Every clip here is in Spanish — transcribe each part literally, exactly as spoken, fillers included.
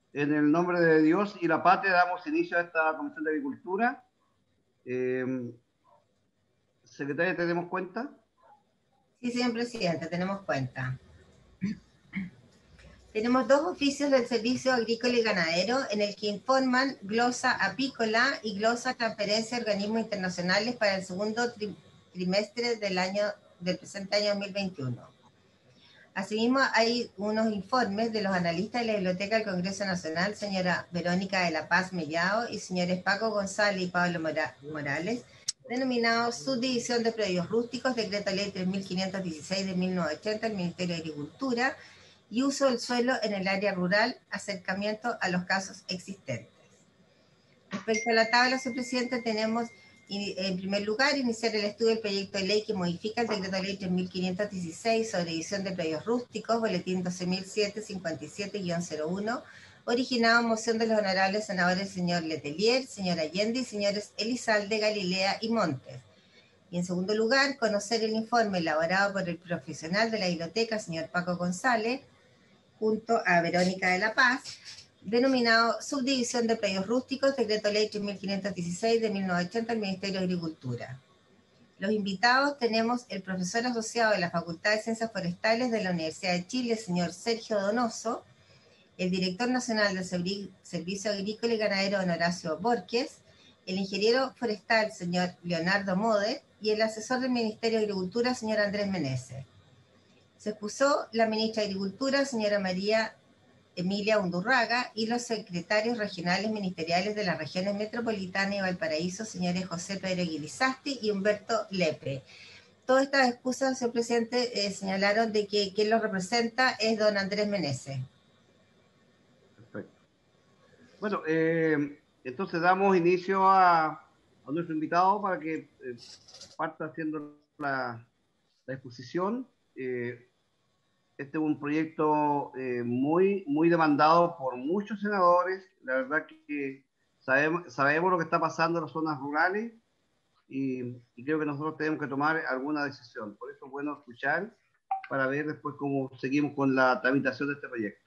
En el nombre de Dios y la patria damos inicio a esta Comisión de Agricultura. Eh, Secretaria, ¿tenemos cuenta? Sí, señor presidente, tenemos cuenta. Tenemos dos oficios del Servicio Agrícola y Ganadero en el que informan glosa apícola y glosa transferencia a organismos internacionales para el segundo tri trimestre del año del presente año dos mil veintiuno. Asimismo, hay unos informes de los analistas de la Biblioteca del Congreso Nacional, señora Verónica de la Paz Mellado y señores Paco González y Pablo Mora Morales, denominados Subdivisión de Predios Rústicos, Decreto Ley tres mil quinientos dieciséis de mil novecientos ochenta del Ministerio de Agricultura, y uso del suelo en el área rural, acercamiento a los casos existentes. Respecto a la tabla, señor presidente, tenemos en primer lugar iniciar el estudio del proyecto de ley que modifica el decreto ley tres mil quinientos dieciséis sobre división de predios rústicos, boletín doce mil setecientos cincuenta y siete guión cero uno, originado en moción de los honorables senadores señor Letelier, señor Allende y señores Elizalde, Galilea y Montes. Y en segundo lugar, conocer el informe elaborado por el profesional de la biblioteca, señor Paco González, junto a Verónica de la Paz, denominado Subdivisión de Predios Rústicos, Decreto Ley tres mil quinientos dieciséis de mil novecientos ochenta del Ministerio de Agricultura. Los invitados tenemos el profesor asociado de la Facultad de Ciencias Forestales de la Universidad de Chile, señor Sergio Donoso, el director nacional del Servicio Agrícola y Ganadero, don Horacio Borges, el ingeniero forestal, señor Leonardo Moder, y el asesor del Ministerio de Agricultura, señor Andrés Meneses. Se expuso la ministra de Agricultura, señora María Emilia Undurraga, y los secretarios regionales ministeriales de las regiones metropolitana y Valparaíso, señores José Pedro Guilizasti y Humberto Lepe. Todas estas excusas, señor presidente, eh, señalaron de que quien los representa es don Andrés Meneses. Perfecto. Bueno, eh, entonces damos inicio a, a nuestro invitado para que eh, parta haciendo la, la exposición. Eh, Este es un proyecto eh, muy, muy demandado por muchos senadores. La verdad que sabemos, sabemos lo que está pasando en las zonas rurales y, y creo que nosotros tenemos que tomar alguna decisión. Por eso es bueno escuchar para ver después cómo seguimos con la tramitación de este proyecto.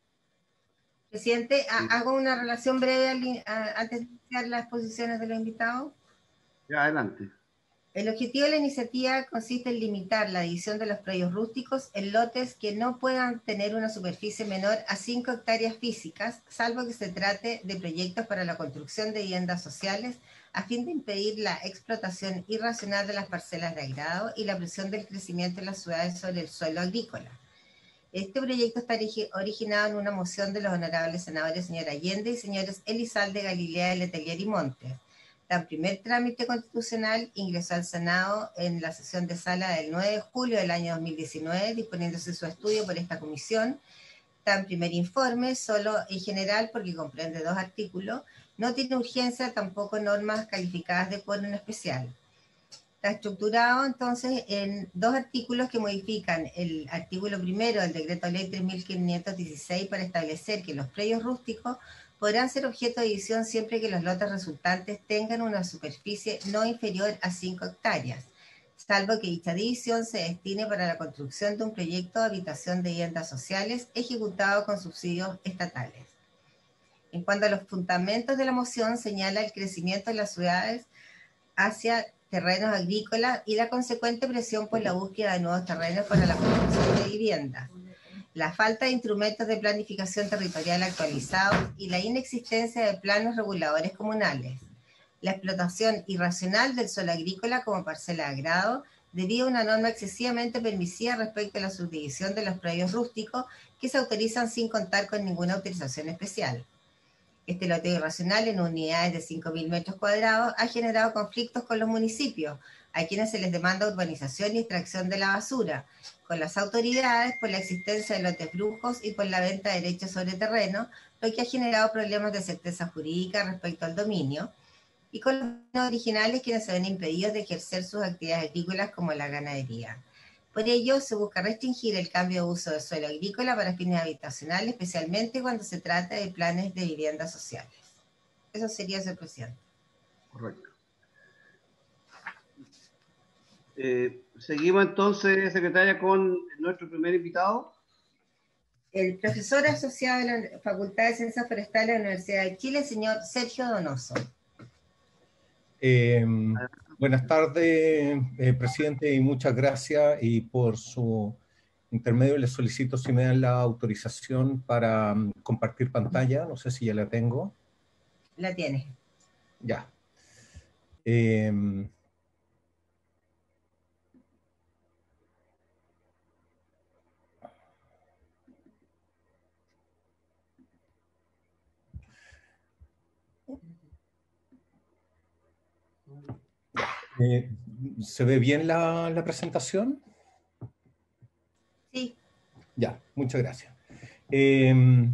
Presidente, Sí. hago una relación breve al, a, antes de iniciar las exposiciones de los invitados. Ya, adelante. El objetivo de la iniciativa consiste en limitar la división de los predios rústicos en lotes que no puedan tener una superficie menor a cinco hectáreas físicas, salvo que se trate de proyectos para la construcción de viviendas sociales, a fin de impedir la explotación irracional de las parcelas de agrado y la presión del crecimiento en las ciudades sobre el suelo agrícola. Este proyecto está originado en una moción de los honorables senadores señor Allende y señores Elizalde, Galilea, Letelier y Montes. En primer trámite constitucional ingresó al Senado en la sesión de sala del nueve de julio del año dos mil diecinueve, disponiéndose su estudio por esta comisión. Está en primer informe, solo en general porque comprende dos artículos. No tiene urgencia, tampoco normas calificadas de quórum especial. Está estructurado entonces en dos artículos que modifican el artículo primero del decreto ley tres mil quinientos dieciséis para establecer que los predios rústicos podrán ser objeto de división siempre que los lotes resultantes tengan una superficie no inferior a cinco hectáreas, salvo que dicha división se destine para la construcción de un proyecto de habitación de viviendas sociales ejecutado con subsidios estatales. En cuanto a los fundamentos de la moción, señala el crecimiento de las ciudades hacia terrenos agrícolas y la consecuente presión por la búsqueda de nuevos terrenos para la construcción de viviendas, la falta de instrumentos de planificación territorial actualizados y la inexistencia de planos reguladores comunales, la explotación irracional del suelo agrícola como parcela de agrado debido a una norma excesivamente permisiva respecto a la subdivisión de los predios rústicos que se autorizan sin contar con ninguna autorización especial. Este loteo irracional en unidades de cinco mil metros cuadrados ha generado conflictos con los municipios, a quienes se les demanda urbanización y extracción de la basura, con las autoridades por la existencia de lotes brujos y por la venta de derechos sobre terreno, lo que ha generado problemas de certeza jurídica respecto al dominio, y con los originales quienes se ven impedidos de ejercer sus actividades agrícolas como la ganadería. Por ello, se busca restringir el cambio de uso de suelo agrícola para fines habitacionales, especialmente cuando se trata de planes de viviendas sociales. Eso sería, señor presidente. Correcto. Eh, seguimos entonces, secretaria, con nuestro primer invitado. el profesor asociado de la Facultad de Ciencias Forestales de la Universidad de Chile, señor Sergio Donoso. Eh, buenas tardes, eh, presidente, y muchas gracias. Y por su intermedio les solicito si me dan la autorización para um, compartir pantalla. No sé si ya la tengo. La tiene. Ya. Eh, eh, ¿Se ve bien la, la presentación? Sí. Ya, muchas gracias. Eh,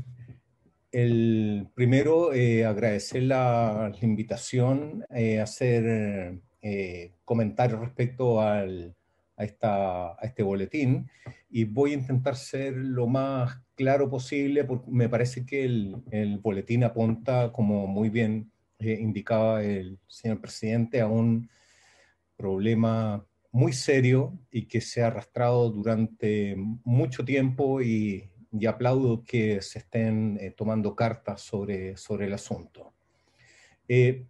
el primero, eh, agradecer la, la invitación eh, a hacer eh, comentarios respecto al, a, esta, a este boletín, y voy a intentar ser lo más claro posible porque me parece que el, el boletín apunta, como muy bien eh, indicaba el señor presidente, a un problema muy serio y que se ha arrastrado durante mucho tiempo, y, y aplaudo que se estén eh, tomando cartas sobre, sobre el asunto. Eh,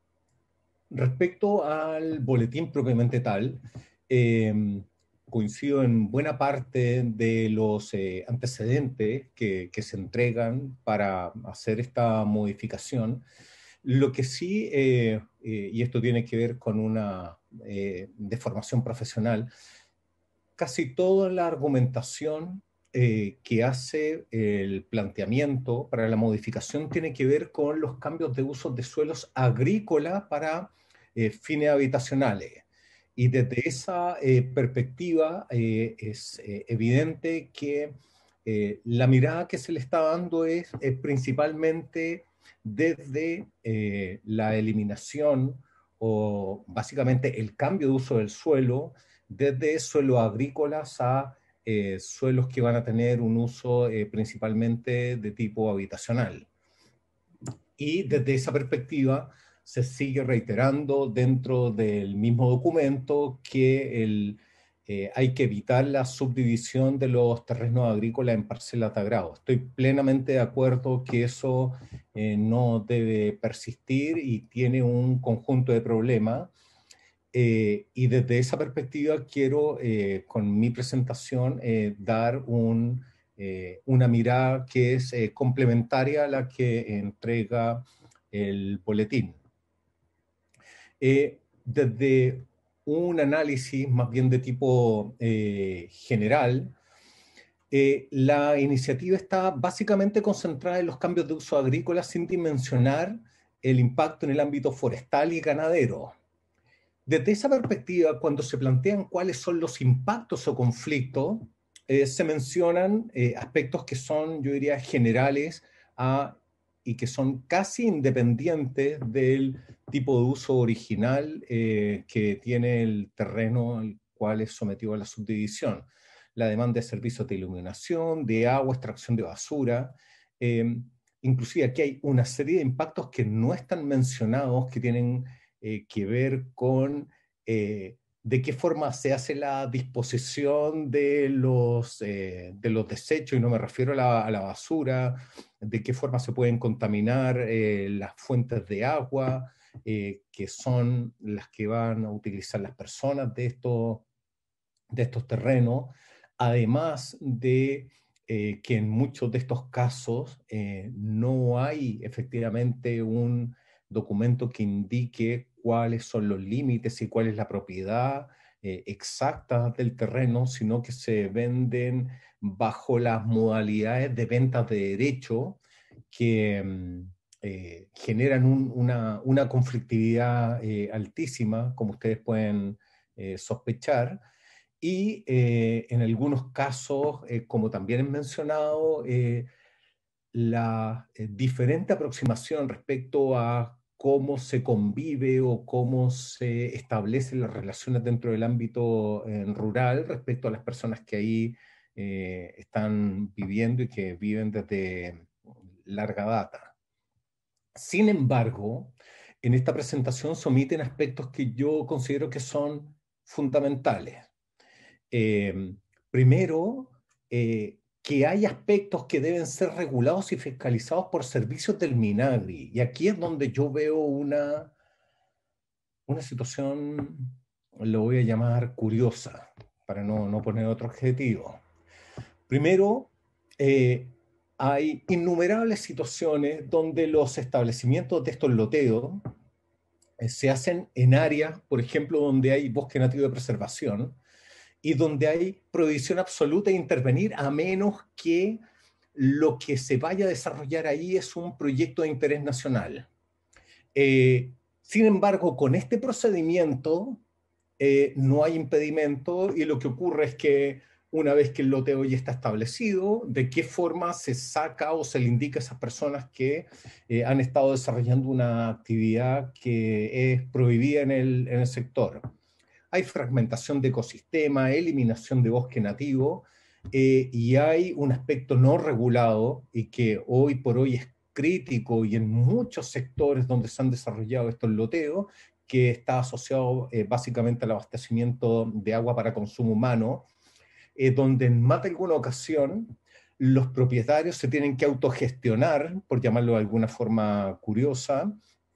respecto al boletín propiamente tal, eh, coincido en buena parte de los eh, antecedentes que, que se entregan para hacer esta modificación. Lo que sí, eh, eh, y esto tiene que ver con una eh, deformación profesional, casi toda la argumentación eh, que hace el planteamiento para la modificación tiene que ver con los cambios de usos de suelos agrícolas para eh, fines habitacionales. Y desde esa eh, perspectiva eh, es eh, evidente que eh, la mirada que se le está dando es, es principalmente desde eh, la eliminación o básicamente el cambio de uso del suelo, desde suelos agrícolas a eh, suelos que van a tener un uso eh, principalmente de tipo habitacional. Y desde esa perspectiva se sigue reiterando dentro del mismo documento que el, eh, hay que evitar la subdivisión de los terrenos agrícolas en parcelas de agrado. Estoy plenamente de acuerdo que eso eh, no debe persistir y tiene un conjunto de problemas. Eh, y desde esa perspectiva quiero, eh, con mi presentación, eh, dar un, eh, una mirada que es eh, complementaria a la que entrega el boletín. Eh, desde un análisis más bien de tipo eh, general, eh, la iniciativa está básicamente concentrada en los cambios de uso agrícola sin dimensionar el impacto en el ámbito forestal y ganadero. Desde esa perspectiva, cuando se plantean cuáles son los impactos o conflictos, eh, se mencionan eh, aspectos que son, yo diría, generales a, y que son casi independientes del tipo de uso original eh, que tiene el terreno al cual es sometido a la subdivisión. La demanda de servicios de iluminación, de agua, extracción de basura. Eh, inclusive aquí hay una serie de impactos que no están mencionados, que tienen Eh, que ver con eh, de qué forma se hace la disposición de los, eh, de los desechos, y no me refiero a la, a la basura, de qué forma se pueden contaminar eh, las fuentes de agua, eh, que son las que van a utilizar las personas de estos, de estos terrenos, además de eh, que en muchos de estos casos eh, no hay efectivamente un documento que indique cuáles son los límites y cuál es la propiedad eh, exacta del terreno, sino que se venden bajo las modalidades de ventas de derecho que mm, eh, generan un, una, una conflictividad eh, altísima, como ustedes pueden eh, sospechar. Y eh, en algunos casos, eh, como también he mencionado, eh, la eh, diferente aproximación respecto a cómo se convive o cómo se establecen las relaciones dentro del ámbito eh, rural respecto a las personas que ahí eh, están viviendo y que viven desde larga data. Sin embargo, en esta presentación se omiten aspectos que yo considero que son fundamentales. Eh, primero, eh, que hay aspectos que deben ser regulados y fiscalizados por servicios del MINAGRI. Y aquí es donde yo veo una, una situación, lo voy a llamar curiosa, para no, no poner otro adjetivo. Primero, eh, hay innumerables situaciones donde los establecimientos de estos loteos eh, se hacen en áreas, por ejemplo, donde hay bosque nativo de preservación y donde hay prohibición absoluta de intervenir a menos que lo que se vaya a desarrollar ahí es un proyecto de interés nacional. Eh, sin embargo, con este procedimiento eh, no hay impedimento y lo que ocurre es que una vez que el loteo ya está establecido, de qué forma se saca o se le indica a esas personas que eh, han estado desarrollando una actividad que es prohibida en el, en el sector. Hay fragmentación de ecosistema, eliminación de bosque nativo, eh, y hay un aspecto no regulado y que hoy por hoy es crítico y en muchos sectores donde se han desarrollado estos loteos, que está asociado eh, básicamente al abastecimiento de agua para consumo humano, eh, donde en más de alguna ocasión los propietarios se tienen que autogestionar, por llamarlo de alguna forma curiosa,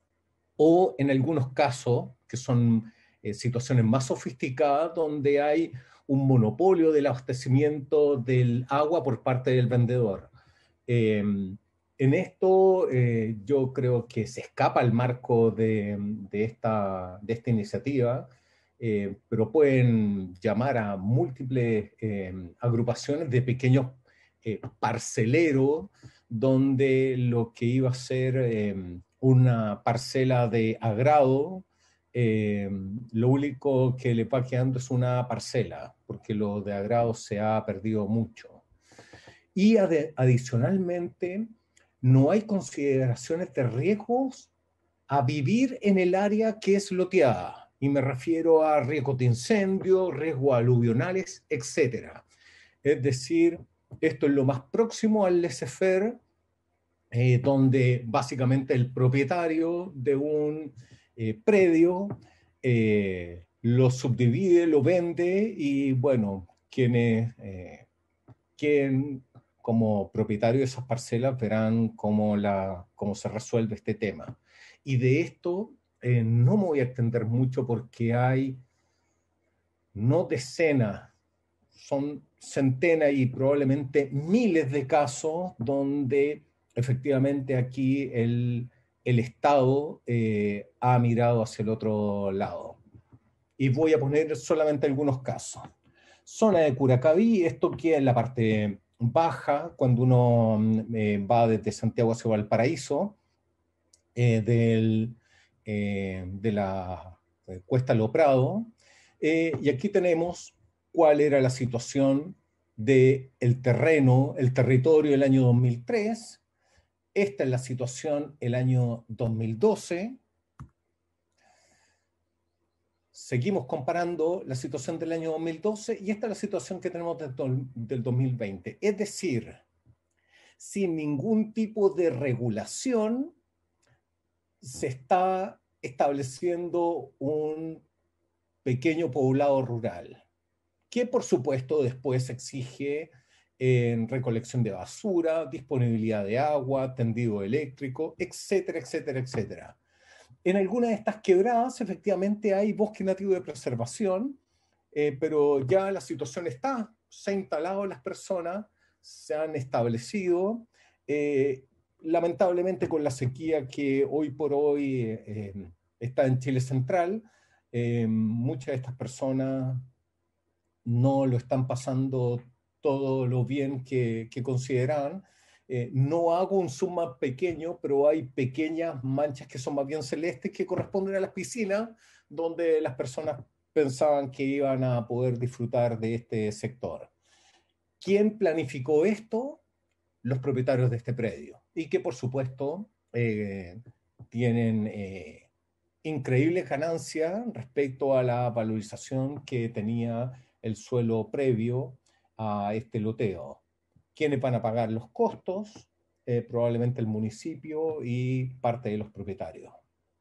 o en algunos casos, que son eh, situaciones más sofisticadas, donde hay un monopolio del abastecimiento del agua por parte del vendedor. Eh, en esto eh, yo creo que se escapa el marco de, de, esta, de esta iniciativa, eh, pero pueden llamar a múltiples eh, agrupaciones de pequeños eh, parceleros, donde lo que iba a ser eh, una parcela de agrado, eh, lo único que le va quedando es una parcela, porque lo de agrado se ha perdido mucho. Y ade adicionalmente, no hay consideraciones de riesgos a vivir en el área que es loteada. Y me refiero a riesgos de incendio, riesgos aluvionales, etcétera. Es decir, esto es lo más próximo al laissez-faire, eh, donde básicamente el propietario de un eh, predio eh, lo subdivide, lo vende y bueno, quienes, eh, quien como propietario de esas parcelas verán cómo, la, cómo se resuelve este tema. Y de esto eh, no me voy a extender mucho porque hay no decenas, son centenas y probablemente miles de casos donde efectivamente aquí el, el Estado eh, ha mirado hacia el otro lado. Y voy a poner solamente algunos casos. Zona de Curacaví, esto queda en la parte baja, cuando uno eh, va desde Santiago hacia Valparaíso, eh, del, eh, de la eh, Cuesta Lo Prado, eh, y aquí tenemos cuál era la situación del terreno, el territorio del año dos mil tres. Esta es la situación el año dos mil doce. Seguimos comparando la situación del año dos mil doce y esta es la situación que tenemos del, del dos mil veinte. Es decir, sin ningún tipo de regulación, se está estableciendo un pequeño poblado rural, que por supuesto después exige en recolección de basura, disponibilidad de agua, tendido eléctrico, etcétera, etcétera, etcétera. En algunas de estas quebradas efectivamente hay bosque nativo de preservación, eh, pero ya la situación está, se han instalado las personas, se han establecido, eh, lamentablemente con la sequía que hoy por hoy eh, está en Chile Central, eh, muchas de estas personas no lo están pasando todo lo bien que, que consideraban. Eh, no hago un zoom más pequeño, pero hay pequeñas manchas que son más bien celestes que corresponden a las piscinas, donde las personas pensaban que iban a poder disfrutar de este sector. ¿Quién planificó esto? Los propietarios de este predio. Y que, por supuesto, eh, tienen eh, increíbles ganancias respecto a la valorización que tenía el suelo previo a este loteo. ¿Quiénes van a pagar los costos? Eh, probablemente el municipio y parte de los propietarios.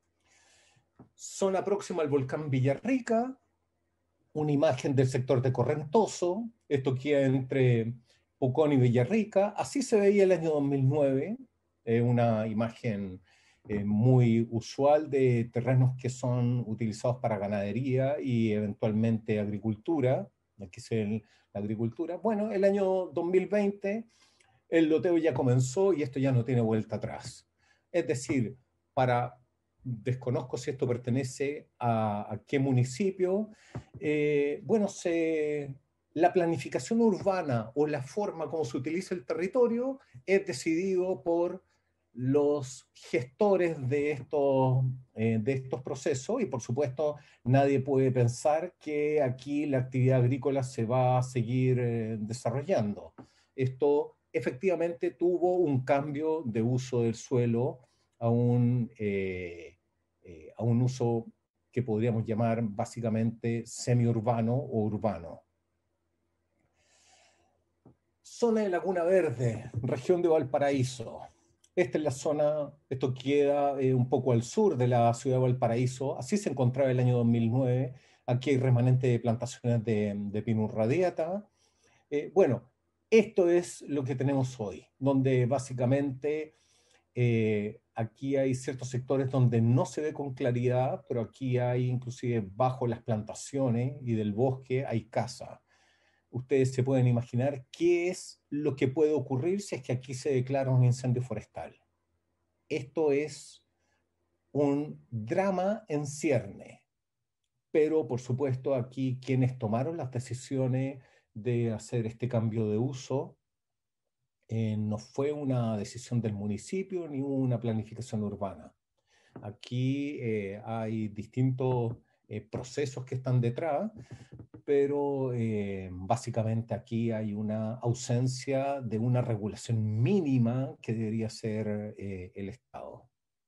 Zona próxima al volcán Villarrica, una imagen del sector de Correntoso, esto queda entre Pucón y Villarrica. Así se veía el año dos mil nueve, eh, una imagen eh, muy usual de terrenos que son utilizados para ganadería y eventualmente agricultura. Aquí se ve la agricultura. Bueno, el año dos mil veinte el loteo ya comenzó y esto ya no tiene vuelta atrás. Es decir, para, desconozco si esto pertenece a, a qué municipio, eh, bueno, se, la planificación urbana o la forma como se utiliza el territorio es decidido por los gestores de estos, eh, de estos procesos y por supuesto nadie puede pensar que aquí la actividad agrícola se va a seguir eh, desarrollando. Esto efectivamente tuvo un cambio de uso del suelo a un, eh, eh, a un uso que podríamos llamar básicamente semiurbano o urbano. Zona de Laguna Verde, región de Valparaíso. Esta es la zona, esto queda eh, un poco al sur de la ciudad de Valparaíso, así se encontraba el año dos mil nueve. Aquí hay remanentes de plantaciones de, de Pinus radiata. Eh, bueno, esto es lo que tenemos hoy, donde básicamente eh, aquí hay ciertos sectores donde no se ve con claridad, pero aquí hay inclusive bajo las plantaciones y del bosque hay casa. Ustedes se pueden imaginar qué es lo que puede ocurrir si es que aquí se declara un incendio forestal. Esto es un drama en cierne, pero por supuesto aquí quienes tomaron las decisiones de hacer este cambio de uso eh, no fue una decisión del municipio ni una planificación urbana. Aquí eh, hay distintos eh, procesos que están detrás, pero eh, básicamente aquí hay una ausencia de una regulación mínima que debería ser eh, el Estado.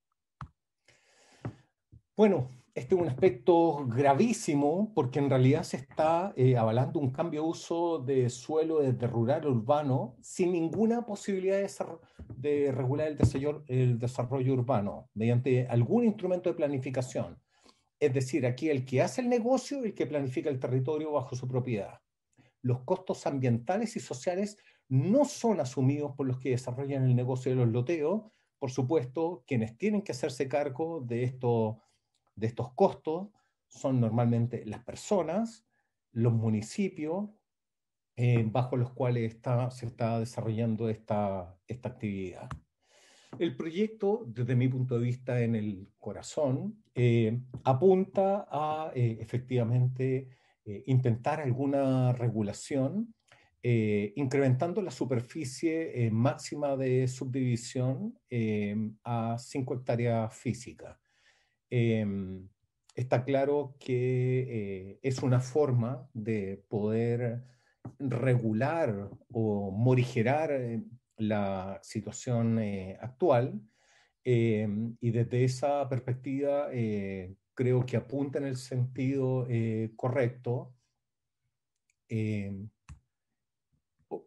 Bueno, este es un aspecto gravísimo porque en realidad se está eh, avalando un cambio de uso de suelo desde rural a urbano sin ninguna posibilidad de, de regular el desarrollo, el desarrollo urbano mediante algún instrumento de planificación. Es decir, aquí el que hace el negocio y el que planifica el territorio bajo su propiedad. Los costos ambientales y sociales no son asumidos por los que desarrollan el negocio de los loteos. Por supuesto, quienes tienen que hacerse cargo de esto de estos costos son normalmente las personas, los municipios, eh, bajo los cuales está, se está desarrollando esta, esta actividad. El proyecto, desde mi punto de vista en el corazón, eh, apunta a eh, efectivamente eh, intentar alguna regulación, eh, incrementando la superficie eh, máxima de subdivisión eh, a cinco hectáreas físicas. Eh, está claro que eh, es una forma de poder regular o morigerar eh, la situación eh, actual eh, y desde esa perspectiva eh, creo que apunta en el sentido eh, correcto. Eh, oh,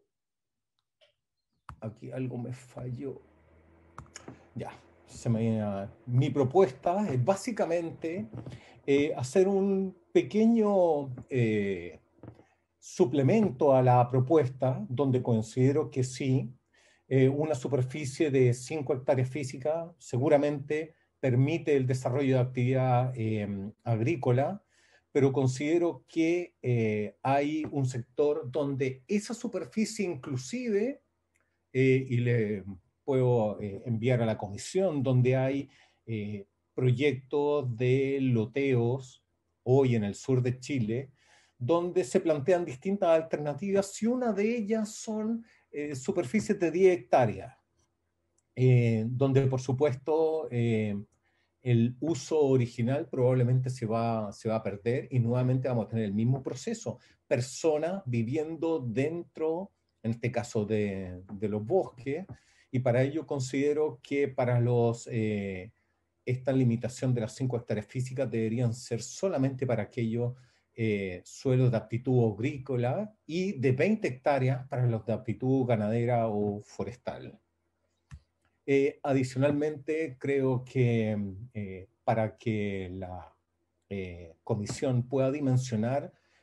aquí algo me falló. Ya. Se me, uh, mi propuesta es básicamente eh, hacer un pequeño eh, suplemento a la propuesta donde considero que sí, eh, una superficie de cinco hectáreas físicas seguramente permite el desarrollo de actividad eh, agrícola, pero considero que eh, hay un sector donde esa superficie inclusive, eh, y le puedo eh, enviar a la comisión, donde hay eh, proyectos de loteos hoy en el sur de Chile, donde se plantean distintas alternativas y una de ellas son eh, superficies de diez hectáreas, eh, donde por supuesto eh, el uso original probablemente se va, se va a perder y nuevamente vamos a tener el mismo proceso. Personas viviendo dentro, en este caso, de, de los bosques, y para ello considero que para los, eh, esta limitación de las cinco hectáreas físicas deberían ser solamente para aquellos eh, suelos de aptitud agrícola y de veinte hectáreas para los de aptitud ganadera o forestal. Eh, adicionalmente, creo que eh, para que la eh, comisión pueda dimensionar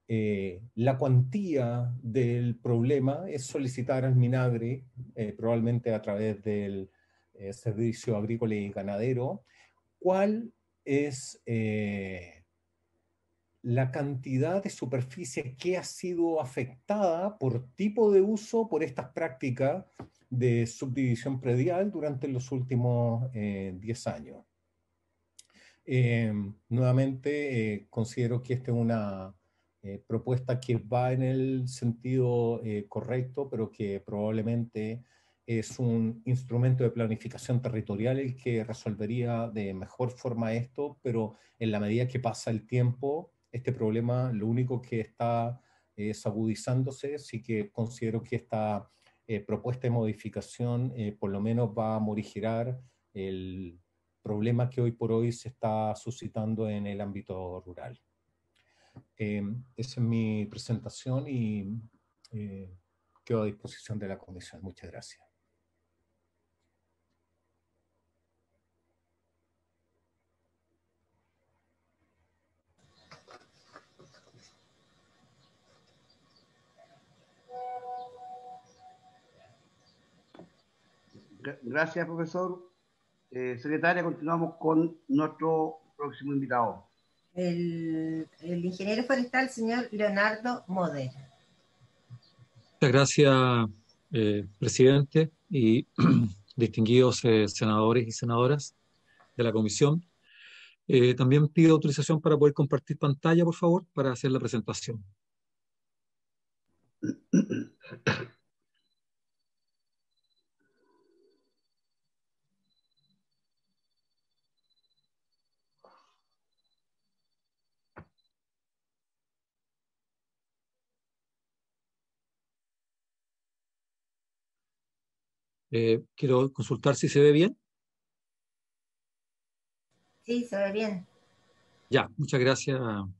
eh, la cuantía del problema es solicitar al MINAGRE, eh, probablemente a través del eh, Servicio Agrícola y Ganadero, cuál es eh, la cantidad de superficie que ha sido afectada por tipo de uso por estas prácticas de subdivisión predial durante los últimos eh, diez años. Eh, nuevamente, eh, considero que esta es una eh, propuesta que va en el sentido eh, correcto, pero que probablemente es un instrumento de planificación territorial el que resolvería de mejor forma esto, pero en la medida que pasa el tiempo, este problema lo único que está eh, es agudizándose, así que considero que esta eh, propuesta de modificación eh, por lo menos va a morigerar el problema que hoy por hoy se está suscitando en el ámbito rural. Eh, esa es mi presentación y eh, quedo a disposición de la comisión. Muchas gracias. Gracias, profesor. Eh, secretaria, continuamos con nuestro próximo invitado. El, el ingeniero forestal, señor Leonardo Moder. Muchas gracias, eh, presidente y distinguidos eh, senadores y senadoras de la comisión. Eh, también pido autorización para poder compartir pantalla, por favor, para hacer la presentación. Eh, quiero consultar si se ve bien. Sí, se ve bien. Ya, muchas gracias,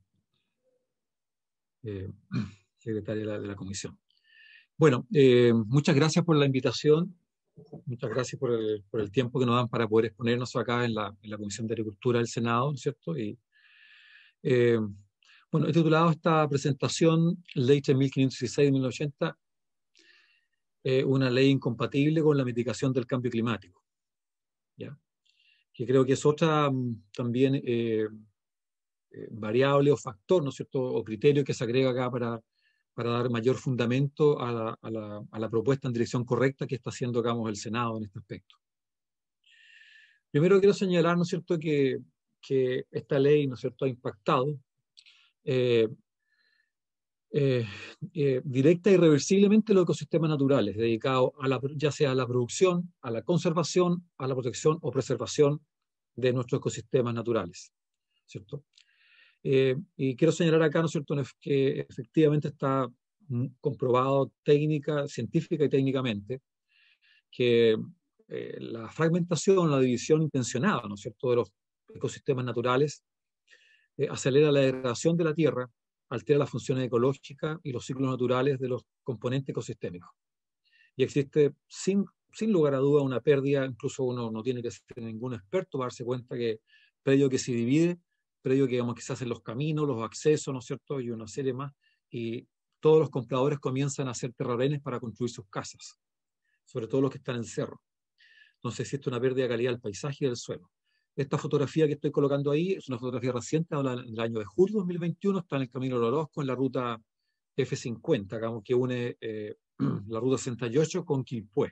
eh, secretaria de la, de la comisión. Bueno, eh, muchas gracias por la invitación, muchas gracias por el, por el tiempo que nos dan para poder exponernos acá en la, en la Comisión de Agricultura del Senado, ¿no es cierto? Y, eh, bueno, he titulado esta presentación Ley tres mil quinientos dieciséis de mil novecientos ochenta, eh, una ley incompatible con la mitigación del cambio climático, ¿ya? Que creo que es otra también eh, eh, variable o factor, ¿no es cierto?, o criterio que se agrega acá para, para dar mayor fundamento a la, a, la, a la propuesta en dirección correcta que está haciendo, digamos, el Senado en este aspecto. Primero quiero señalar, ¿no es cierto?, que, que esta ley, ¿no es cierto?, ha impactado eh, eh, eh, directa y irreversiblemente los ecosistemas naturales, dedicados a la, ya sea a la producción, a la conservación, a la protección o preservación de nuestros ecosistemas naturales, ¿cierto? Eh, y quiero señalar acá, ¿no es cierto?, que efectivamente está comprobado técnica, científica y técnicamente que eh, la fragmentación, la división intencionada, ¿no es cierto?, de los ecosistemas naturales eh, acelera la degradación de la tierra, altera las funciones ecológicas y los ciclos naturales de los componentes ecosistémicos. Y existe, sin, sin lugar a duda, una pérdida, incluso uno no tiene que ser ningún experto para darse cuenta que predio que se divide, predio que, digamos, que se hacen los caminos, los accesos, ¿no es cierto?, y una serie más, y todos los compradores comienzan a hacer terrarenes para construir sus casas, sobre todo los que están en cerro. Entonces existe una pérdida de calidad del paisaje y del suelo. Esta fotografía que estoy colocando ahí es una fotografía reciente, habla del año de julio de dos mil veintiuno, está en el Camino del Orozco, en la ruta F cincuenta, digamos, que une eh, la ruta sesenta y ocho con Quilpué.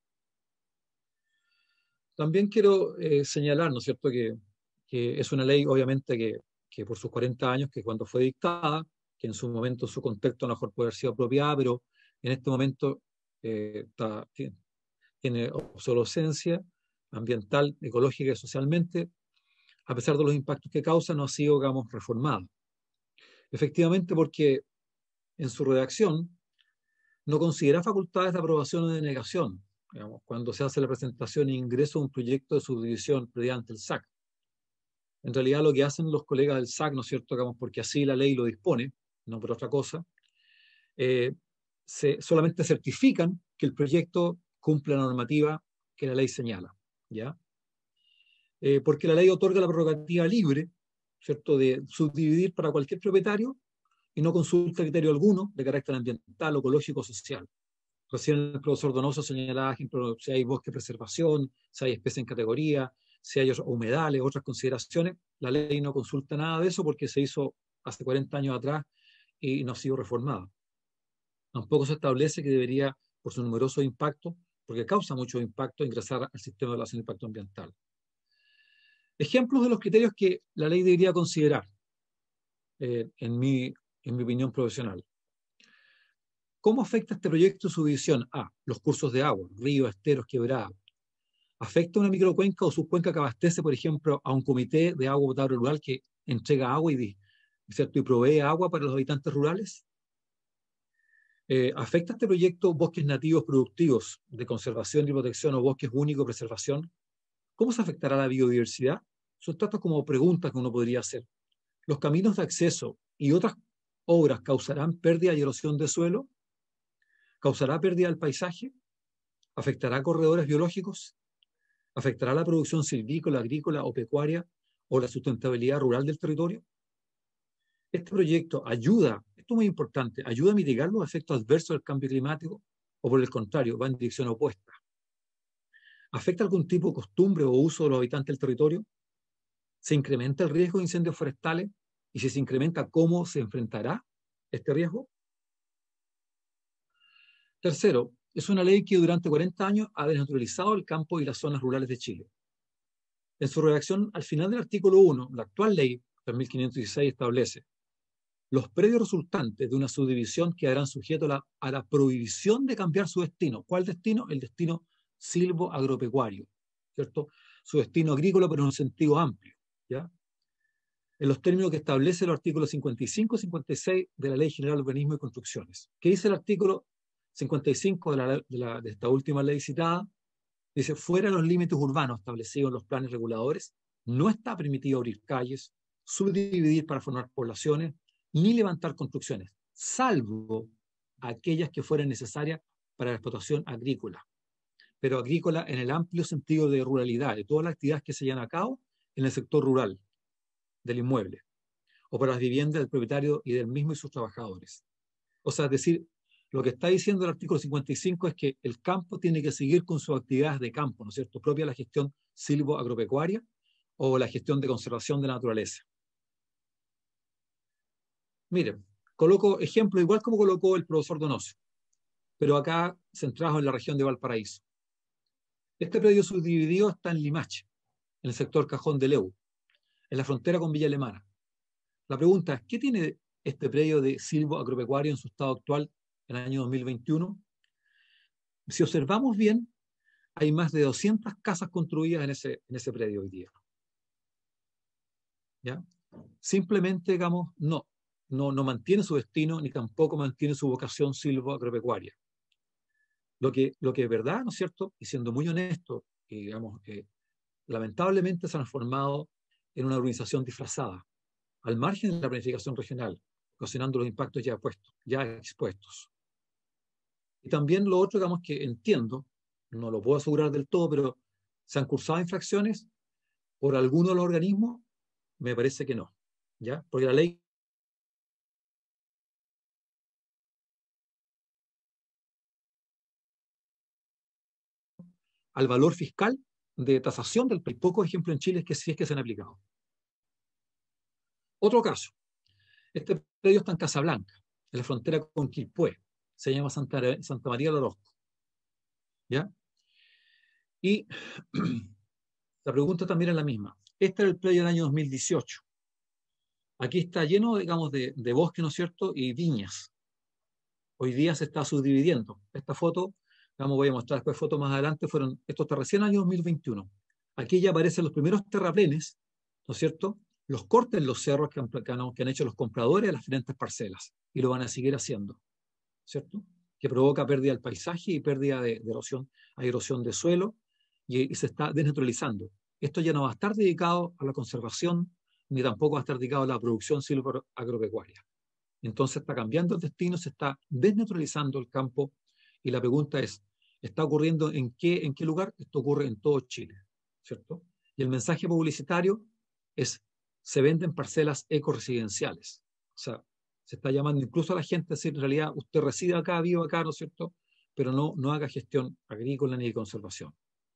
También quiero eh, señalar, ¿no es cierto?, que, que es una ley, obviamente, que, que por sus cuarenta años, que cuando fue dictada, que en su momento, su contexto a lo mejor puede haber sido apropiada, pero en este momento eh, está, tiene, tiene obsolescencia ambiental, ecológica y socialmente, a pesar de los impactos que causa, no ha sido, digamos, reformada. Efectivamente, porque en su redacción no considera facultades de aprobación o de denegación, digamos, cuando se hace la presentación e ingreso de un proyecto de subdivisión mediante el S A C. En realidad lo que hacen los colegas del S A C, ¿no es cierto?, digamos, porque así la ley lo dispone, no por otra cosa, eh, se, solamente certifican que el proyecto cumple la normativa que la ley señala, ¿ya? Eh, porque la ley otorga la prerrogativa libre, ¿cierto?, de subdividir para cualquier propietario y no consulta criterio alguno de carácter ambiental, ecológico o social. Recién el profesor Donoso señalaba, ejemplo, si hay bosque de preservación, si hay especies en categoría, si hay humedales, otras consideraciones. La ley no consulta nada de eso porque se hizo hace cuarenta años atrás y no ha sido reformada. Tampoco se establece que debería, por su numeroso impacto, porque causa mucho impacto, ingresar al sistema de evaluación de impacto ambiental. Ejemplos de los criterios que la ley debería considerar, eh, en, mi, en mi opinión profesional. ¿Cómo afecta este proyecto su visión? A. Los cursos de agua, ríos, esteros, quebradas. ¿Afecta una microcuenca o subcuenca que abastece, por ejemplo, a un comité de agua potable rural que entrega agua y, ¿cierto? y provee agua para los habitantes rurales? Eh, ¿Afecta este proyecto bosques nativos productivos de conservación y protección o bosques únicos de preservación? ¿Cómo se afectará la biodiversidad? Son tantas como preguntas que uno podría hacer. ¿Los caminos de acceso y otras obras causarán pérdida y erosión de suelo? ¿Causará pérdida del paisaje? ¿Afectará corredores biológicos? ¿Afectará la producción silvícola, agrícola o pecuaria o la sustentabilidad rural del territorio? Este proyecto ayuda, esto es muy importante, ayuda a mitigar los efectos adversos del cambio climático o por el contrario, va en dirección opuesta. ¿Afecta algún tipo de costumbre o uso de los habitantes del territorio? ¿Se incrementa el riesgo de incendios forestales? Y si se incrementa, ¿cómo se enfrentará este riesgo? Tercero, es una ley que durante cuarenta años ha desnaturalizado el campo y las zonas rurales de Chile. En su redacción, al final del artículo uno, la actual ley tres mil quinientos dieciséis establece: los predios resultantes de una subdivisión quedarán sujetos a la, a la prohibición de cambiar su destino. ¿Cuál destino? El destino silvo-agropecuario, ¿cierto? Su destino agrícola, pero en un sentido amplio, ¿ya? En los términos que establece los artículos cincuenta y cinco y cincuenta y seis de la Ley General de Urbanismo y Construcciones. ¿Qué dice el artículo cincuenta y cinco de, la, de, la, de esta última ley citada? Dice: fuera de los límites urbanos establecidos en los planes reguladores, no está permitido abrir calles, subdividir para formar poblaciones, ni levantar construcciones, salvo aquellas que fueran necesarias para la explotación agrícola. Pero agrícola en el amplio sentido de ruralidad, de todas las actividades que se llevan a cabo en el sector rural del inmueble, o para las viviendas del propietario y del mismo y sus trabajadores. O sea, es decir, lo que está diciendo el artículo cincuenta y cinco es que el campo tiene que seguir con sus actividades de campo, ¿no es cierto?, propia de la gestión silvo-agropecuaria o la gestión de conservación de la naturaleza. Miren, coloco ejemplos igual como colocó el profesor Donoso, pero acá centrados en la región de Valparaíso. Este predio subdividido está en Limache, en el sector Cajón de Leu, en la frontera con Villa Alemana. La pregunta es: ¿qué tiene este predio de silvo-agropecuario en su estado actual en el año dos mil veintiuno? Si observamos bien, hay más de doscientas casas construidas en ese, en ese predio hoy día. ¿Ya? Simplemente, digamos, no, no, no mantiene su destino ni tampoco mantiene su vocación silvo-agropecuaria. Lo que, lo que es verdad, ¿no es cierto? Y siendo muy honesto, y, digamos, eh, lamentablemente se ha transformado en una urbanización disfrazada, al margen de la planificación regional, ocasionando los impactos ya puestos, ya expuestos. Y también lo otro, digamos, que entiendo, no lo puedo asegurar del todo, pero ¿se han cursado infracciones por alguno de los organismos? Me parece que no, ¿ya? Porque la ley al valor fiscal de tasación del país. Pocos ejemplos en Chile es que sí es que se han aplicado. Otro caso. Este predio está en Casablanca, en la frontera con Quilpué. Se llama Santa, Santa María de Orozco. ¿Ya? Y la pregunta también es la misma. Este era el predio del año dos mil dieciocho. Aquí está lleno, digamos, de, de bosque, ¿no es cierto?, y viñas. Hoy día se está subdividiendo. Esta foto, vamos, voy a mostrar después fotos más adelante, fueron, esto está recién en el año dos mil veintiuno. Aquí ya aparecen los primeros terraplenes, ¿no es cierto?, los cortes en los cerros que han, que, han, que han hecho los compradores de las diferentes parcelas, y lo van a seguir haciendo, ¿cierto?, que provoca pérdida del paisaje y pérdida de, de erosión, hay erosión de suelo, y, y se está desnaturalizando. Esto ya no va a estar dedicado a la conservación, ni tampoco va a estar dedicado a la producción silvoagropecuaria. Entonces está cambiando el destino, se está desnaturalizando el campo, y la pregunta es, ¿está ocurriendo en qué, en qué lugar? Esto ocurre en todo Chile, ¿cierto? Y el mensaje publicitario es: se venden parcelas ecoresidenciales. O sea, Se está llamando incluso a la gente a decir, en realidad, usted reside acá, vive acá, ¿no es cierto? Pero no, no haga gestión agrícola ni de conservación.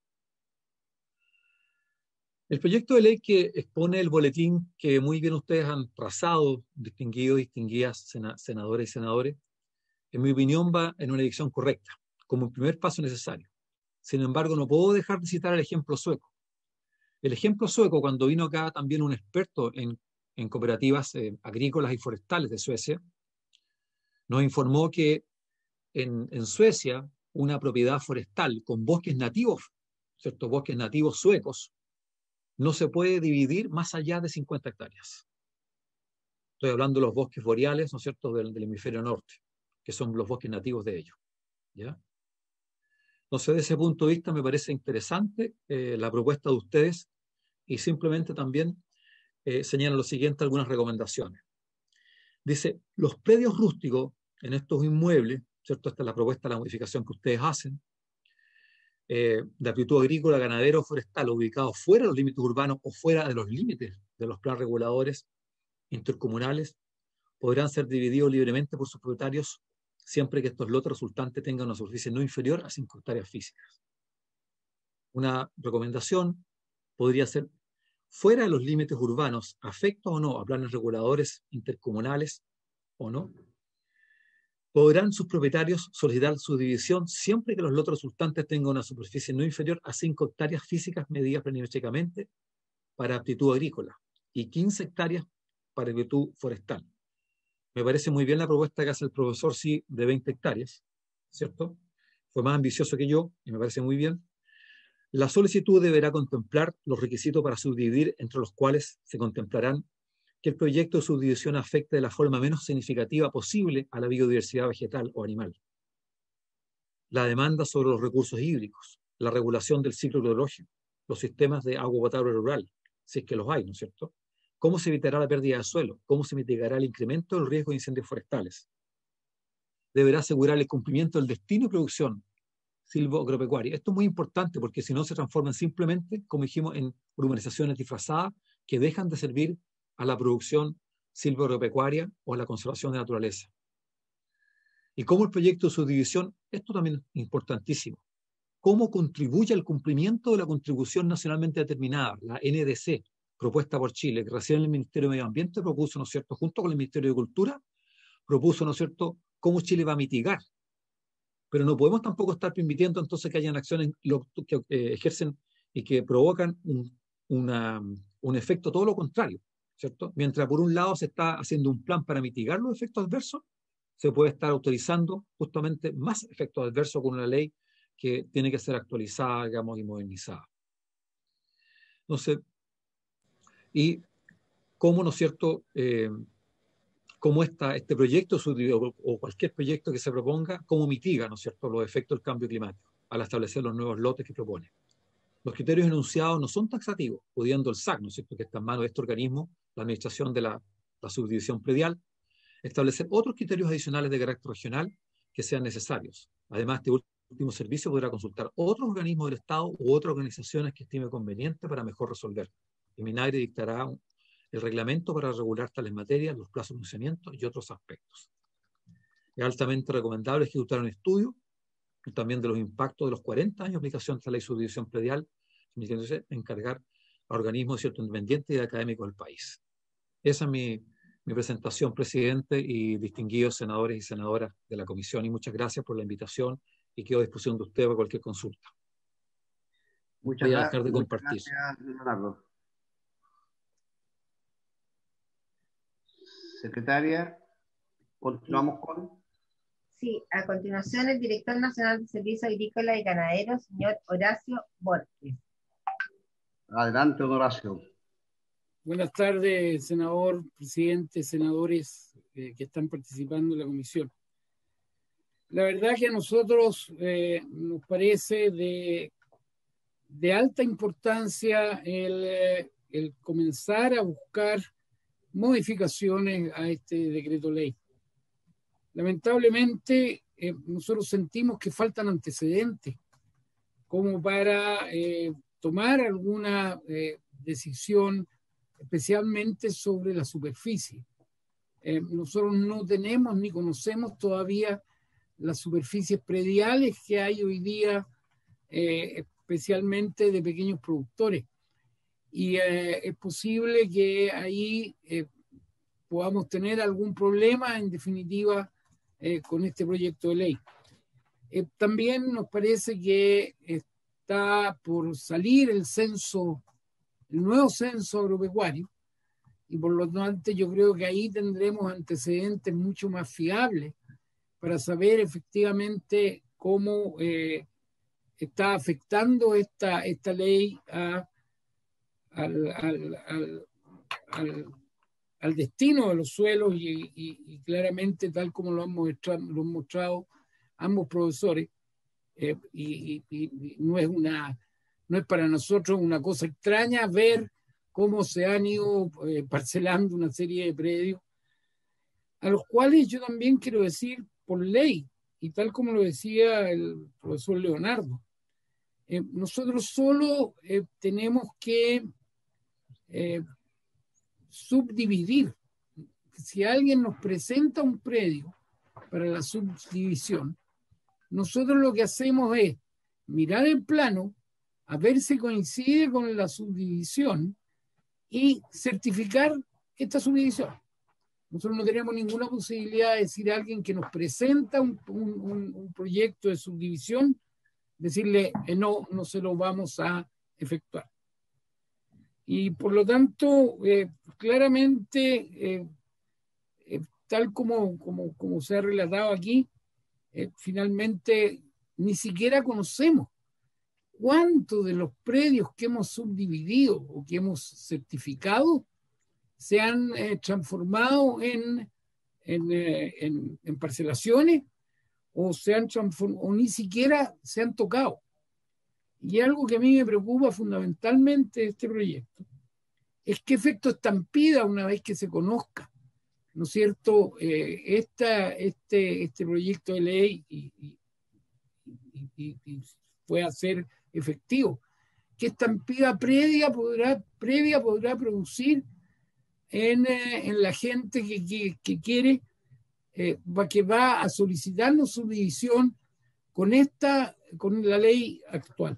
El proyecto de ley que expone el boletín que muy bien ustedes han trazado, distinguidos y distinguidas senadores y senadores, en mi opinión va en una dirección correcta, como un primer paso necesario. Sin embargo, no puedo dejar de citar el ejemplo sueco. El ejemplo sueco, cuando vino acá también un experto en, en cooperativas eh, agrícolas y forestales de Suecia, nos informó que en, en Suecia una propiedad forestal con bosques nativos, ciertos bosques nativos suecos, no se puede dividir más allá de cincuenta hectáreas. Estoy hablando de los bosques boreales, ¿no es cierto?, del, del hemisferio norte, que son los bosques nativos de ellos, ¿ya? Entonces, desde ese punto de vista me parece interesante eh, la propuesta de ustedes y simplemente también eh, señala lo siguiente, algunas recomendaciones. Dice, los predios rústicos en estos inmuebles, ¿cierto? Esta es la propuesta de la modificación que ustedes hacen, eh, de aptitud agrícola, ganadero o forestal, ubicados fuera de los límites urbanos o fuera de los límites de los planes reguladores intercomunales, podrán ser divididos libremente por sus propietarios siempre que estos lotes resultantes tengan una superficie no inferior a cinco hectáreas físicas. Una recomendación podría ser fuera de los límites urbanos, afectos o no a planes reguladores intercomunales o no, podrán sus propietarios solicitar su división siempre que los lotes resultantes tengan una superficie no inferior a cinco hectáreas físicas medidas planimétricamente para aptitud agrícola y quince hectáreas para aptitud forestal. Me parece muy bien la propuesta que hace el profesor sí de veinte hectáreas, ¿cierto? Fue más ambicioso que yo y me parece muy bien. La solicitud deberá contemplar los requisitos para subdividir, entre los cuales se contemplarán que el proyecto de subdivisión afecte de la forma menos significativa posible a la biodiversidad vegetal o animal. La demanda sobre los recursos hídricos, la regulación del ciclo hidrológico, los sistemas de agua potable rural, si es que los hay, ¿no es cierto? ¿Cómo se evitará la pérdida de suelo? ¿Cómo se mitigará el incremento del riesgo de incendios forestales? Deberá asegurar el cumplimiento del destino y producción silvo-agropecuaria. Esto es muy importante porque si no se transforman simplemente, como dijimos, en urbanizaciones disfrazadas que dejan de servir a la producción silvo-agropecuaria o a la conservación de la naturaleza. Y cómo el proyecto de subdivisión, esto también es importantísimo, cómo contribuye al cumplimiento de la contribución nacionalmente determinada, la N D C, propuesta por Chile, que recién el Ministerio de Medio Ambiente propuso, ¿no es cierto?, junto con el Ministerio de Cultura, propuso, ¿no es cierto?, cómo Chile va a mitigar. Pero no podemos tampoco estar permitiendo entonces que hayan acciones que eh, ejercen y que provocan un, una, un efecto todo lo contrario, ¿cierto? Mientras por un lado se está haciendo un plan para mitigar los efectos adversos, se puede estar autorizando justamente más efectos adversos con una ley que tiene que ser actualizada, digamos, y modernizada. Entonces, y cómo, ¿no es cierto?, eh, cómo esta, este proyecto o cualquier proyecto que se proponga, cómo mitiga, ¿no es cierto?, los efectos del cambio climático al establecer los nuevos lotes que propone. Los criterios enunciados no son taxativos, pudiendo el S A C, ¿no es cierto?, que está en manos de este organismo, la administración de la, la subdivisión predial, establecer otros criterios adicionales de carácter regional que sean necesarios. Además, este último servicio podrá consultar otros organismos del Estado u otras organizaciones que estime conveniente para mejor resolver. El MINAGRE dictará un, el reglamento para regular tales materias, los plazos de funcionamiento y otros aspectos. Es altamente recomendable ejecutar un estudio también de los impactos de los cuarenta años de aplicación de la ley de subdivisión predial, permitiéndose encargar a organismos cierto independientes y académicos del país. Esa es mi, mi presentación, presidente y distinguidos senadores y senadoras de la comisión, y muchas gracias por la invitación y quedo a disposición de usted para cualquier consulta. Muchas, Voy a gra dejar de muchas compartir. gracias, Leonardo. Secretaria, continuamos con... Sí, a continuación el director nacional de Servicios Agrícolas y Ganaderos, señor Horacio Borges. Adelante, don Horacio. Buenas tardes, senador, presidente, senadores eh, que están participando en la comisión. La verdad que a nosotros eh, nos parece de, de alta importancia el, el comenzar a buscar modificaciones a este decreto ley. Lamentablemente, eh, nosotros sentimos que faltan antecedentes como para eh, tomar alguna eh, decisión, especialmente sobre la superficie. Eh, nosotros no tenemos ni conocemos todavía las superficies prediales que hay hoy día, eh, especialmente de pequeños productores. Y eh, es posible que ahí eh, podamos tener algún problema, en definitiva, eh, con este proyecto de ley. Eh, también nos parece que está por salir el censo, el nuevo censo agropecuario, y por lo tanto yo creo que ahí tendremos antecedentes mucho más fiables para saber efectivamente cómo eh, está afectando esta, esta ley a, al, al, al, al, al destino de los suelos y, y, y claramente tal como lo han mostrado, lo han mostrado ambos profesores, eh, y, y, y no es una no es para nosotros una cosa extraña ver cómo se han ido eh, parcelando una serie de predios, a los cuales yo también quiero decir, por ley, y tal como lo decía el profesor Leonardo, eh, nosotros solo eh, tenemos que eh, subdividir. Si alguien nos presenta un predio para la subdivisión, nosotros lo que hacemos es mirar el plano, a ver si coincide con la subdivisión y certificar esta subdivisión. Nosotros no tenemos ninguna posibilidad de decir a alguien que nos presenta un, un, un proyecto de subdivisión, decirle eh, no, no se lo vamos a efectuar. Y por lo tanto, eh, claramente, eh, eh, tal como, como, como se ha relatado aquí, eh, finalmente ni siquiera conocemos cuántos de los predios que hemos subdividido o que hemos certificado se han eh, transformado en, en, eh, en, en parcelaciones o, se han o ni siquiera se han tocado. Y algo que a mí me preocupa fundamentalmente de este proyecto es qué efecto estampida una vez que se conozca, ¿no es cierto?, eh, esta, este, este proyecto de ley y, y, y, y pueda ser efectivo. ¿Qué estampida previa podrá, previa podrá producir en, eh, en la gente que, que, que quiere, eh, que va a solicitarnos su división con, esta, con la ley actual?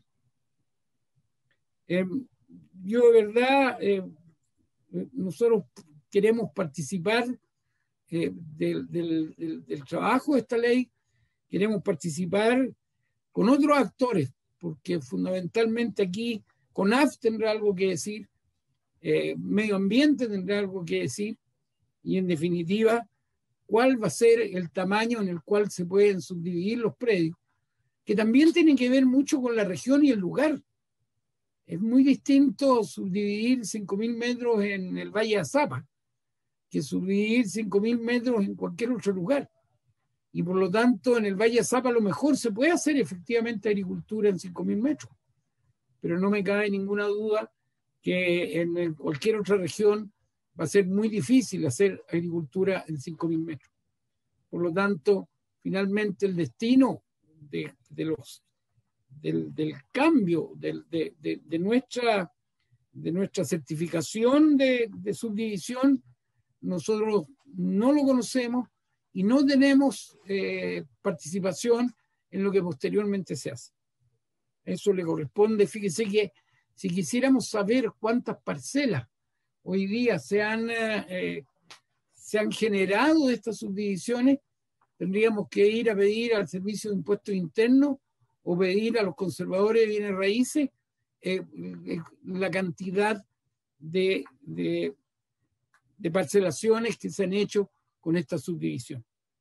Eh, yo de verdad, eh, nosotros queremos participar eh, del, del, del, del trabajo de esta ley, queremos participar con otros actores, porque fundamentalmente aquí CONAF tendrá algo que decir, eh, Medio Ambiente tendrá algo que decir, y en definitiva, cuál va a ser el tamaño en el cual se pueden subdividir los predios, que también tiene que ver mucho con la región y el lugar. Es muy distinto subdividir cinco mil metros en el Valle de Azapa que subdividir cinco mil metros en cualquier otro lugar. Y por lo tanto, en el Valle de Azapa a lo mejor se puede hacer efectivamente agricultura en cinco mil metros. Pero no me cabe ninguna duda que en cualquier otra región va a ser muy difícil hacer agricultura en cinco mil metros. Por lo tanto, finalmente el destino de, de los, del, del cambio de, de, de, de, nuestra, de nuestra certificación de, de subdivisión, nosotros no lo conocemos y no tenemos eh, participación en lo que posteriormente se hace. Eso le corresponde. Fíjese que si quisiéramos saber cuántas parcelas hoy día se han, eh, se han generado de estas subdivisiones, tendríamos que ir a pedir al Servicio de Impuestos Internos o pedir a los conservadores de bienes raíces eh, la cantidad de, de, de parcelaciones que se han hecho con esta subdivisión.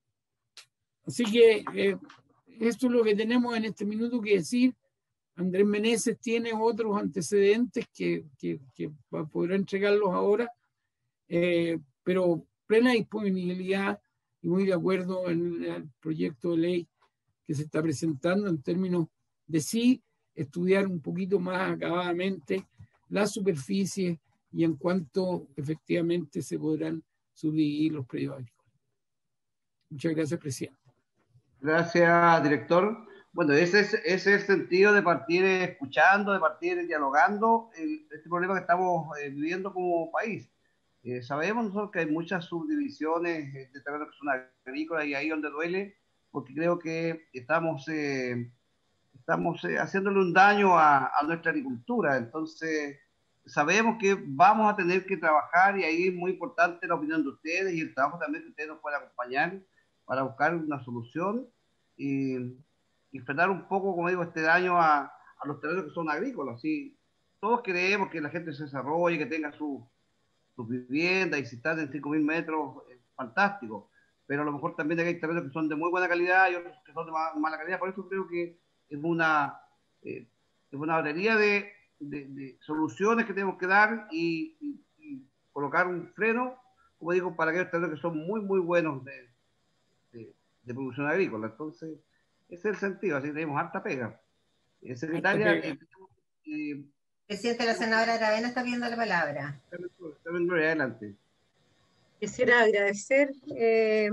Así que eh, esto es lo que tenemos en este minuto que decir. Andrés Meneses tiene otros antecedentes que, que, que podrá entregarlos ahora, eh, pero plena disponibilidad y muy de acuerdo en el proyecto de ley que se está presentando en términos de sí estudiar un poquito más acabadamente la superficie y en cuanto efectivamente se podrán subdividir los predios agrícolas. Muchas gracias, presidente. Gracias, director. Bueno, ese es, ese es el sentido de partir escuchando, de partir dialogando el, este problema que estamos eh, viviendo como país. Eh, sabemos nosotros que hay muchas subdivisiones de terrenos que son agrícolas y ahí donde duele, porque creo que estamos, eh, estamos eh, haciéndole un daño a, a nuestra agricultura. Entonces, sabemos que vamos a tener que trabajar y ahí es muy importante la opinión de ustedes y el trabajo también que ustedes nos puedan acompañar para buscar una solución y, y frenar un poco, como digo, este daño a, a los terrenos que son agrícolas. ¿Sí? Todos queremos que la gente se desarrolle, que tenga su, sus viviendas, y si están en cinco mil metros, es fantástico. Pero a lo mejor también hay terrenos que son de muy buena calidad y otros que son de mala calidad. Por eso creo que es una, eh, es una batería de, de, de, soluciones que tenemos que dar y, y, y colocar un freno, como digo, para aquellos terrenos que son muy, muy buenos de, de, de producción agrícola. Entonces, ese es el sentido. Así tenemos harta pega. Eh, secretaria, eh, eh, Presidente, la senadora Aravena está pidiendo la palabra. Adelante. Quisiera agradecer, eh,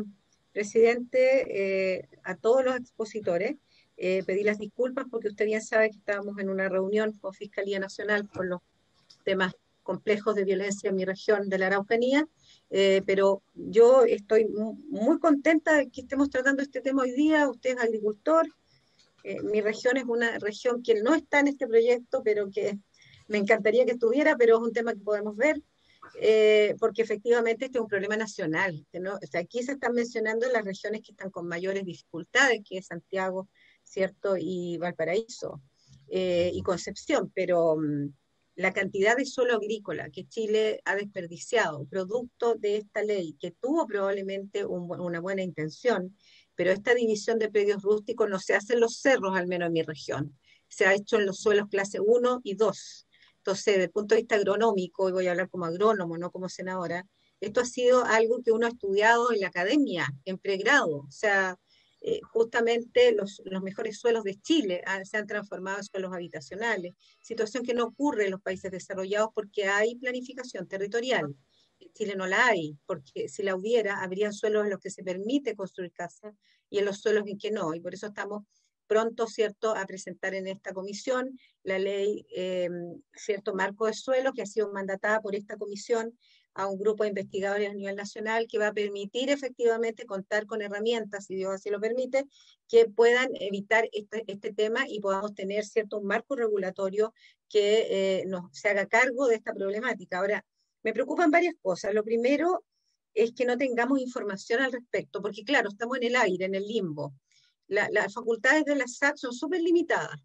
presidente, eh, a todos los expositores, eh, pedir las disculpas porque usted bien sabe que estábamos en una reunión con Fiscalía Nacional por los temas complejos de violencia en mi región de la Araucanía, eh, pero yo estoy muy contenta de que estemos tratando este tema hoy día. Usted es agricultor, eh, mi región es una región que no está en este proyecto, pero que me encantaría que estuviera, pero es un tema que podemos ver. Eh, porque efectivamente este es un problema nacional, ¿no? O sea, aquí se están mencionando las regiones que están con mayores dificultades, que es Santiago, ¿cierto? Y Valparaíso, eh, y Concepción, pero um, la cantidad de suelo agrícola que Chile ha desperdiciado, producto de esta ley, que tuvo probablemente un, una buena intención, pero esta división de predios rústicos no se hace en los cerros, al menos en mi región, se ha hecho en los suelos clase uno y dos. Entonces, desde el punto de vista agronómico, y voy a hablar como agrónomo, no como senadora, esto ha sido algo que uno ha estudiado en la academia, en pregrado. O sea, eh, justamente los, los mejores suelos de Chile han, se han transformado en suelos habitacionales, situación que no ocurre en los países desarrollados porque hay planificación territorial. En Chile no la hay, porque si la hubiera, habría suelos en los que se permite construir casas y en los suelos en que no, y por eso estamos pronto, ¿cierto?, a presentar en esta comisión la ley, eh, ¿cierto?, marco de suelo, que ha sido mandatada por esta comisión a un grupo de investigadores a nivel nacional que va a permitir efectivamente contar con herramientas, si Dios así lo permite, que puedan evitar este, este tema y podamos tener, ¿cierto?, un marco regulatorio que eh, nos, se haga cargo de esta problemática. Ahora, me preocupan varias cosas. Lo primero es que no tengamos información al respecto, porque claro, estamos en el aire, en el limbo. La, las facultades de la S A C son súper limitadas,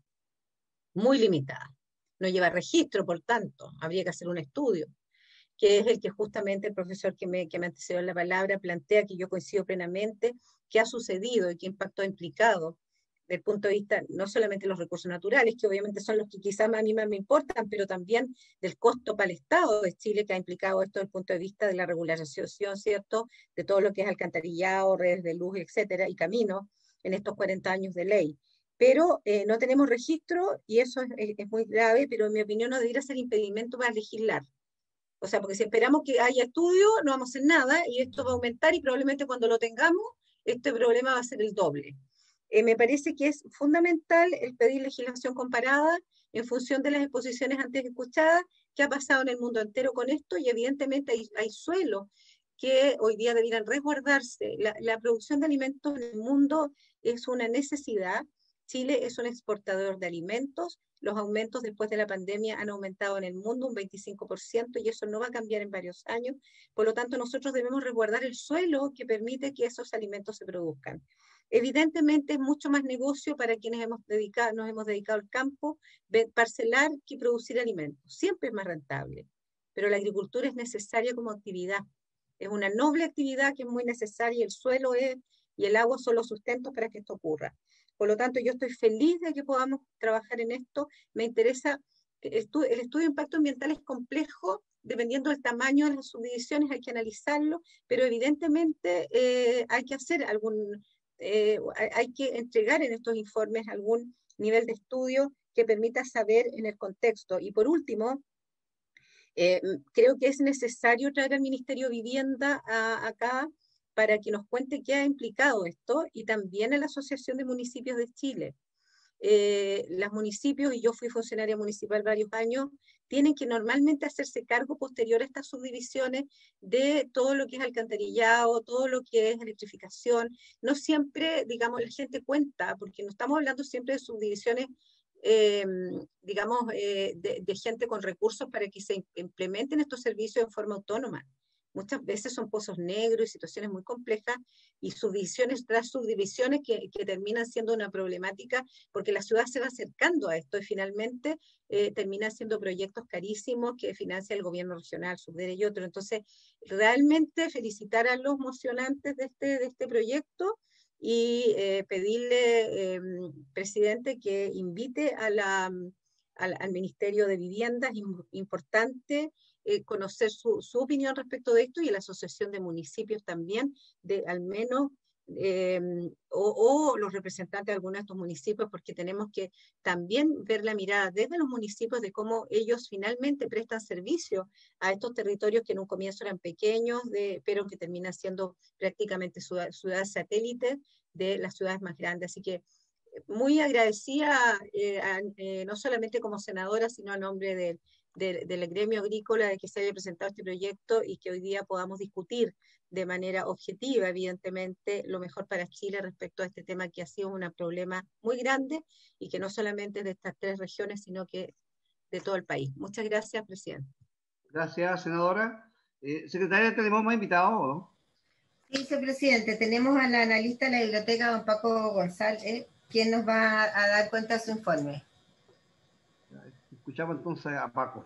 muy limitadas. No lleva registro, por tanto, habría que hacer un estudio, que es el que justamente el profesor que me, que me antecedió en la palabra plantea, que yo coincido plenamente, qué ha sucedido y qué impacto ha implicado, desde el punto de vista no solamente de los recursos naturales, que obviamente son los que quizás a mí más me importan, pero también del costo para el Estado de Chile, que ha implicado esto desde el punto de vista de la regularización, ¿cierto?, de todo lo que es alcantarillado, redes de luz, etcétera, y caminos, en estos cuarenta años de ley. Pero eh, no tenemos registro y eso es, es, es muy grave, pero en mi opinión no debería ser impedimento para legislar. O sea, porque si esperamos que haya estudio, no vamos a hacer nada y esto va a aumentar y probablemente cuando lo tengamos, este problema va a ser el doble. Eh, me parece que es fundamental el pedir legislación comparada en función de las exposiciones antes escuchadas, qué ha pasado en el mundo entero con esto, y evidentemente hay, hay suelo que hoy día debieran resguardarse. La, la producción de alimentos en el mundo es una necesidad. Chile es un exportador de alimentos. Los aumentos después de la pandemia han aumentado en el mundo un veinticinco por ciento y eso no va a cambiar en varios años. Por lo tanto, nosotros debemos resguardar el suelo que permite que esos alimentos se produzcan. Evidentemente es mucho más negocio para quienes hemos dedicado, nos hemos dedicado al campo, parcelar que producir alimentos. Siempre es más rentable, pero la agricultura es necesaria como actividad. Es una noble actividad que es muy necesaria, el suelo es, y el agua son los sustentos para que esto ocurra. Por lo tanto, yo estoy feliz de que podamos trabajar en esto. Me interesa, el estudio, el estudio de impacto ambiental es complejo, dependiendo del tamaño de las subdivisiones hay que analizarlo, pero evidentemente eh, hay que hacer algún, eh, hay que entregar en estos informes algún nivel de estudio que permita saber en el contexto. Y por último, Eh, creo que es necesario traer al Ministerio de Vivienda a, acá para que nos cuente qué ha implicado esto y también a la Asociación de Municipios de Chile. eh, los municipios, y yo fui funcionaria municipal varios años, tienen que normalmente hacerse cargo posterior a estas subdivisiones de todo lo que es alcantarillado, todo lo que es electrificación. No siempre, digamos, la gente cuenta, porque no estamos hablando siempre de subdivisiones, eh, digamos, eh, de, de gente con recursos para que se implementen estos servicios en forma autónoma. Muchas veces son pozos negros y situaciones muy complejas y subdivisiones tras subdivisiones que, que terminan siendo una problemática porque la ciudad se va acercando a esto y finalmente eh, terminan siendo proyectos carísimos que financia el gobierno regional, Subdere y otro. Entonces, realmente felicitar a los mocionantes de este, de este proyecto y eh, pedirle, eh, presidente, que invite a la, al, al Ministerio de Vivienda, es importante Eh, conocer su, su opinión respecto de esto y la Asociación de Municipios también, de al menos, eh, o, o los representantes de algunos de estos municipios, porque tenemos que también ver la mirada desde los municipios de cómo ellos finalmente prestan servicio a estos territorios que en un comienzo eran pequeños, de, pero que terminan siendo prácticamente ciudades ciudad satélites de las ciudades más grandes. Así que muy agradecida, eh, a, eh, no solamente como senadora, sino a nombre del De, del gremio agrícola de que se haya presentado este proyecto y que hoy día podamos discutir de manera objetiva, evidentemente, lo mejor para Chile respecto a este tema que ha sido un problema muy grande y que no solamente es de estas tres regiones, sino que de todo el país. Muchas gracias, presidente. Gracias, senadora. Eh, secretaria, ¿tenemos más invitados o no? Sí, vicepresidente, tenemos al analista de la biblioteca, don Paco González, quien nos va a dar cuenta de su informe. Escuchamos entonces a Paco.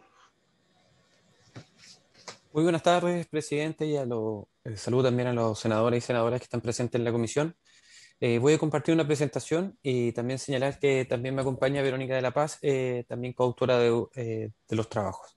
Muy buenas tardes, presidente, y a lo, eh, saludo también a los senadores y senadoras que están presentes en la comisión. Eh, voy a compartir una presentación y también señalar que también me acompaña Verónica de la Paz, eh, también coautora de, eh, de los trabajos.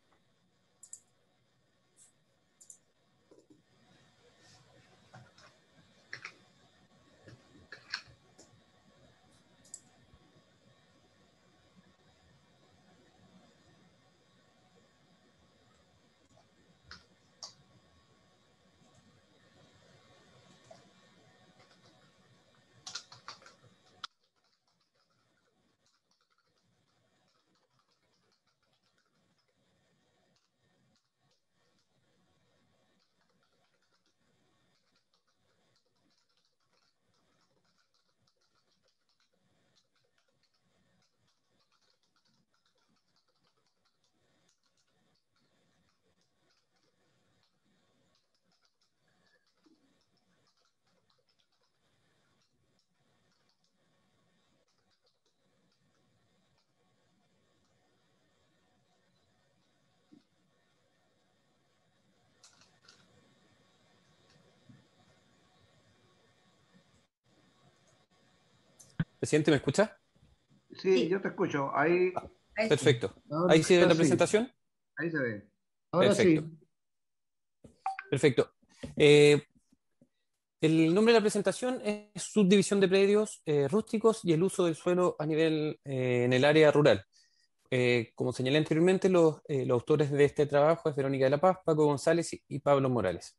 Presidente, ¿me escucha? Sí, sí, yo te escucho. Ahí. Ah, perfecto. ¿Ahí se ve la presentación? Ahí se ve. Ahora perfecto. Sí. Perfecto. Eh, el nombre de la presentación es Subdivisión de predios eh, rústicos y el uso del suelo a nivel eh, en el área rural. Eh, como señalé anteriormente, los, eh, los autores de este trabajo es Verónica de la Paz, Paco González y, y Pablo Morales.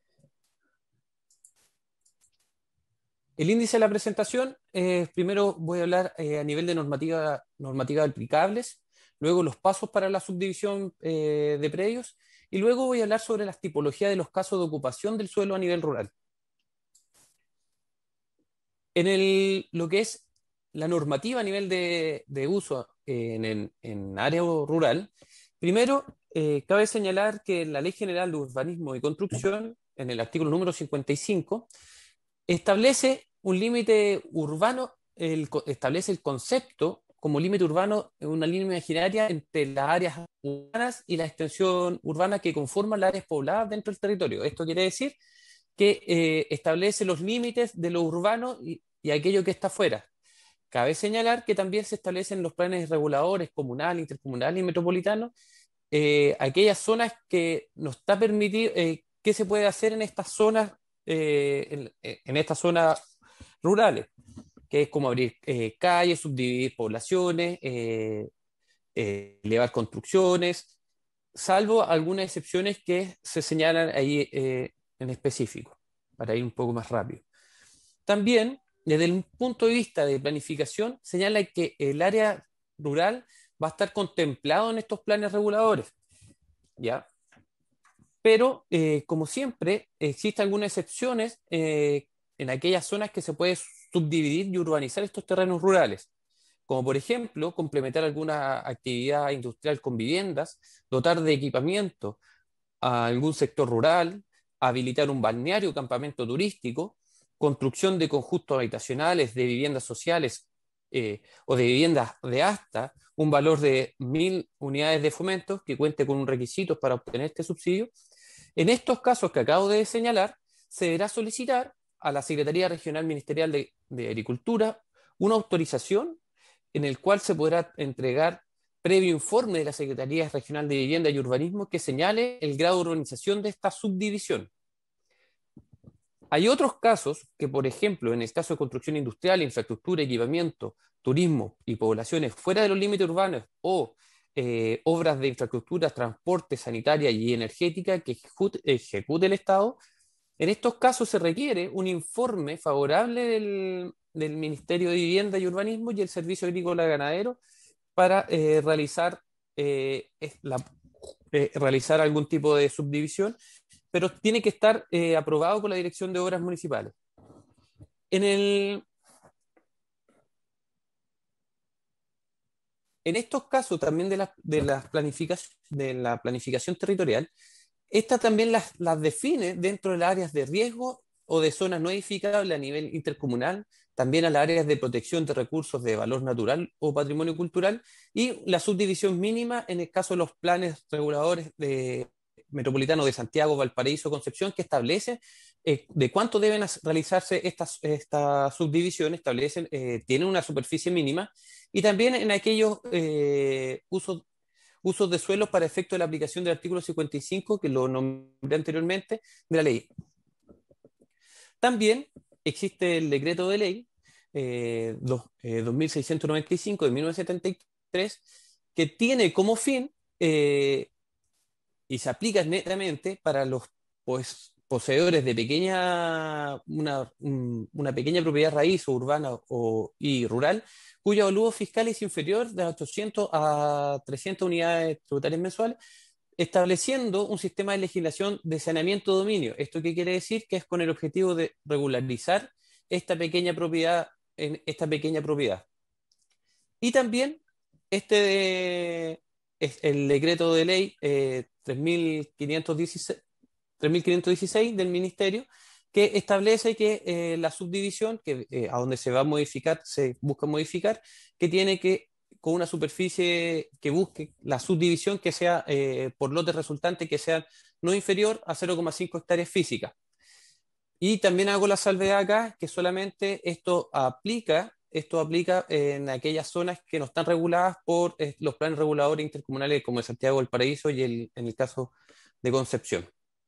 El índice de la presentación, eh, primero voy a hablar eh, a nivel de normativa, normativa aplicables, luego los pasos para la subdivisión eh, de predios y luego voy a hablar sobre las tipologías de los casos de ocupación del suelo a nivel rural. En el, lo que es la normativa a nivel de, de uso eh, en, en, en área rural, primero eh, cabe señalar que la Ley General de Urbanismo y Construcción, en el artículo número cincuenta y cinco, establece un límite urbano, el, establece el concepto como límite urbano en una línea imaginaria entre las áreas urbanas y la extensión urbana que conforman las áreas pobladas dentro del territorio. Esto quiere decir que eh, establece los límites de lo urbano y, y aquello que está fuera. Cabe señalar que también se establecen los planes reguladores comunal, intercomunal y metropolitano, eh, aquellas zonas que nos está permitido, eh, qué se puede hacer en estas zonas, eh, en, en estas zonas rurales, que es como abrir eh, calles, subdividir poblaciones, eh, eh, elevar construcciones, salvo algunas excepciones que se señalan ahí eh, en específico, para ir un poco más rápido. También desde el punto de vista de planificación, señala que el área rural va a estar contemplado en estos planes reguladores, ¿ya? Pero, eh, como siempre, existen algunas excepciones eh, en aquellas zonas que se puede subdividir y urbanizar estos terrenos rurales, como por ejemplo, complementar alguna actividad industrial con viviendas, dotar de equipamiento a algún sector rural, habilitar un balneario o campamento turístico, construcción de conjuntos habitacionales, de viviendas sociales eh, o de viviendas de hasta un valor de mil unidades de fomento que cuente con un requisito para obtener este subsidio. En estos casos que acabo de señalar, se deberá solicitar a la Secretaría Regional Ministerial de, de Agricultura una autorización en el cual se podrá entregar previo informe de la Secretaría Regional de Vivienda y Urbanismo que señale el grado de urbanización de esta subdivisión. Hay otros casos que, por ejemplo, en el caso de construcción industrial, infraestructura, equipamiento, turismo y poblaciones fuera de los límites urbanos o eh, obras de infraestructura, transporte, sanitaria y energética que ejecute, ejecute el Estado, en estos casos se requiere un informe favorable del, del Ministerio de Vivienda y Urbanismo y el Servicio Agrícola Ganadero para eh, realizar, eh, la, eh, realizar algún tipo de subdivisión, pero tiene que estar eh, aprobado por la Dirección de Obras Municipales. En, el, en estos casos también de la, de, la planificación, de la planificación territorial, esta también las, las define dentro de las áreas de riesgo o de zonas no edificables a nivel intercomunal, también a las áreas de protección de recursos de valor natural o patrimonio cultural, y la subdivisión mínima en el caso de los planes reguladores de metropolitanos de Santiago, Valparaíso, Concepción, que establece eh, de cuánto deben realizarse estas, estas subdivisiones, establecen, eh, tienen una superficie mínima, y también en aquellos eh, usos usos de suelos para efecto de la aplicación del artículo cincuenta y cinco, que lo nombré anteriormente, de la ley. También existe el decreto de ley eh, dos, eh, dos mil seiscientos noventa y cinco de mil novecientos setenta y tres, que tiene como fin, eh, y se aplica netamente para los pues, poseedores de pequeña, una, un, una pequeña propiedad raíz o urbana o, y rural, cuyo avalúo fiscal es inferior de ochocientos a trescientas unidades tributarias mensuales, estableciendo un sistema de legislación de saneamiento de dominio. ¿Esto qué quiere decir? Que es con el objetivo de regularizar esta pequeña propiedad, en esta pequeña propiedad. Y también este de, es el decreto de ley eh, tres mil quinientos dieciséis del Ministerio, que establece que eh, la subdivisión, que eh, a donde se va a modificar, se busca modificar, que tiene que, con una superficie que busque la subdivisión que sea eh, por lotes resultantes que sean no inferior a cero coma cinco hectáreas físicas. Y también hago la salvedad acá que solamente esto aplica, esto aplica en aquellas zonas que no están reguladas por eh, los planes reguladores intercomunales como el Santiago del Paraíso y el, en el caso de Concepción.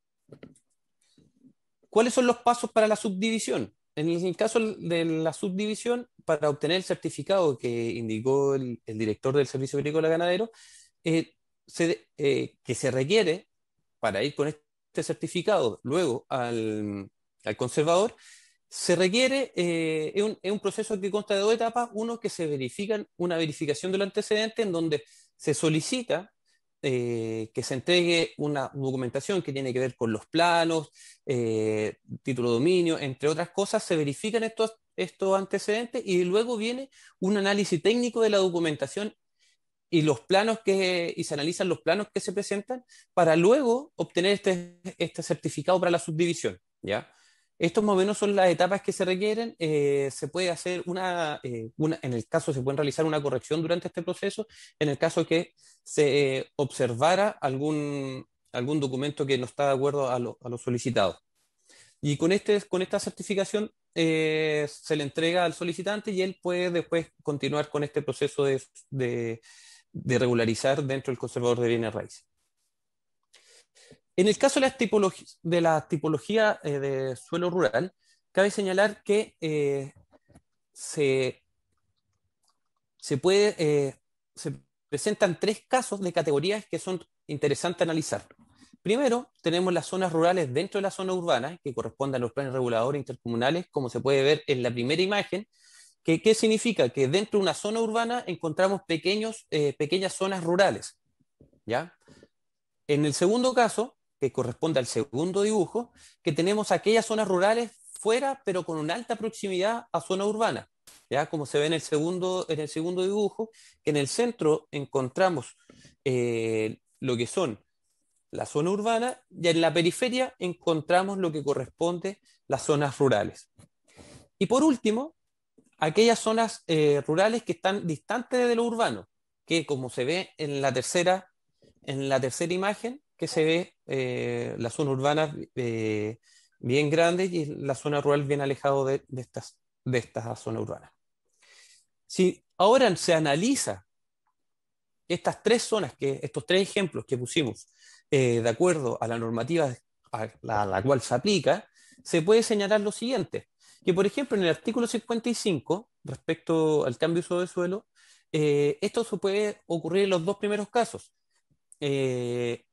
¿Cuáles son los pasos para la subdivisión? En el caso de la subdivisión, para obtener el certificado que indicó el, el director del Servicio Agrícola Ganadero, eh, se, eh, que se requiere para ir con este certificado luego al, al conservador, se requiere, eh, es, un, es un proceso que consta de dos etapas. Uno, que se verifica una verificación del antecedente en donde se solicita Eh, que se entregue una documentación que tiene que ver con los planos, eh, título de dominio, entre otras cosas. Se verifican estos, estos antecedentes y luego viene un análisis técnico de la documentación y los planos que, y se analizan los planos que se presentan para luego obtener este, este certificado para la subdivisión, ¿ya? Estos más o menos son las etapas que se requieren. Eh, se puede hacer una, eh, una, en el caso se puede realizar una corrección durante este proceso, en el caso que se eh, observara algún, algún documento que no está de acuerdo a lo, a lo solicitado. Y con, este, con esta certificación eh, se le entrega al solicitante y él puede después continuar con este proceso de, de, de regularizar dentro del conservador de bienes raíces. En el caso de la tipología, de, la tipología eh, de suelo rural, cabe señalar que eh, se, se, puede, eh, se presentan tres casos de categorías que son interesantes analizar. primero, tenemos las zonas rurales dentro de la zona urbana, que corresponden a los planes reguladores intercomunales, como se puede ver en la primera imagen. ¿Qué, qué significa? Que dentro de una zona urbana encontramos pequeños, eh, pequeñas zonas rurales, ¿ya? En el segundo caso, que corresponde al segundo dibujo, que tenemos aquellas zonas rurales fuera, pero con una alta proximidad a zona urbana, ¿ya? Como se ve en el segundo, en el segundo dibujo, que en el centro encontramos eh, lo que son la zona urbana y en la periferia encontramos lo que corresponde las zonas rurales. Y por último, aquellas zonas eh, rurales que están distantes de lo urbano, que como se ve en la tercera, en la tercera imagen, que se ve eh, la zona urbana eh, bien grande y la zona rural bien alejado de, de estas, de estas zonas urbanas. Si ahora se analiza estas tres zonas, que, estos tres ejemplos que pusimos, eh, de acuerdo a la normativa a la, a la cual se aplica, se puede señalar lo siguiente, que por ejemplo en el artículo cincuenta y cinco, respecto al cambio de uso de suelo, eh, esto se puede ocurrir en los dos primeros casos. Eh,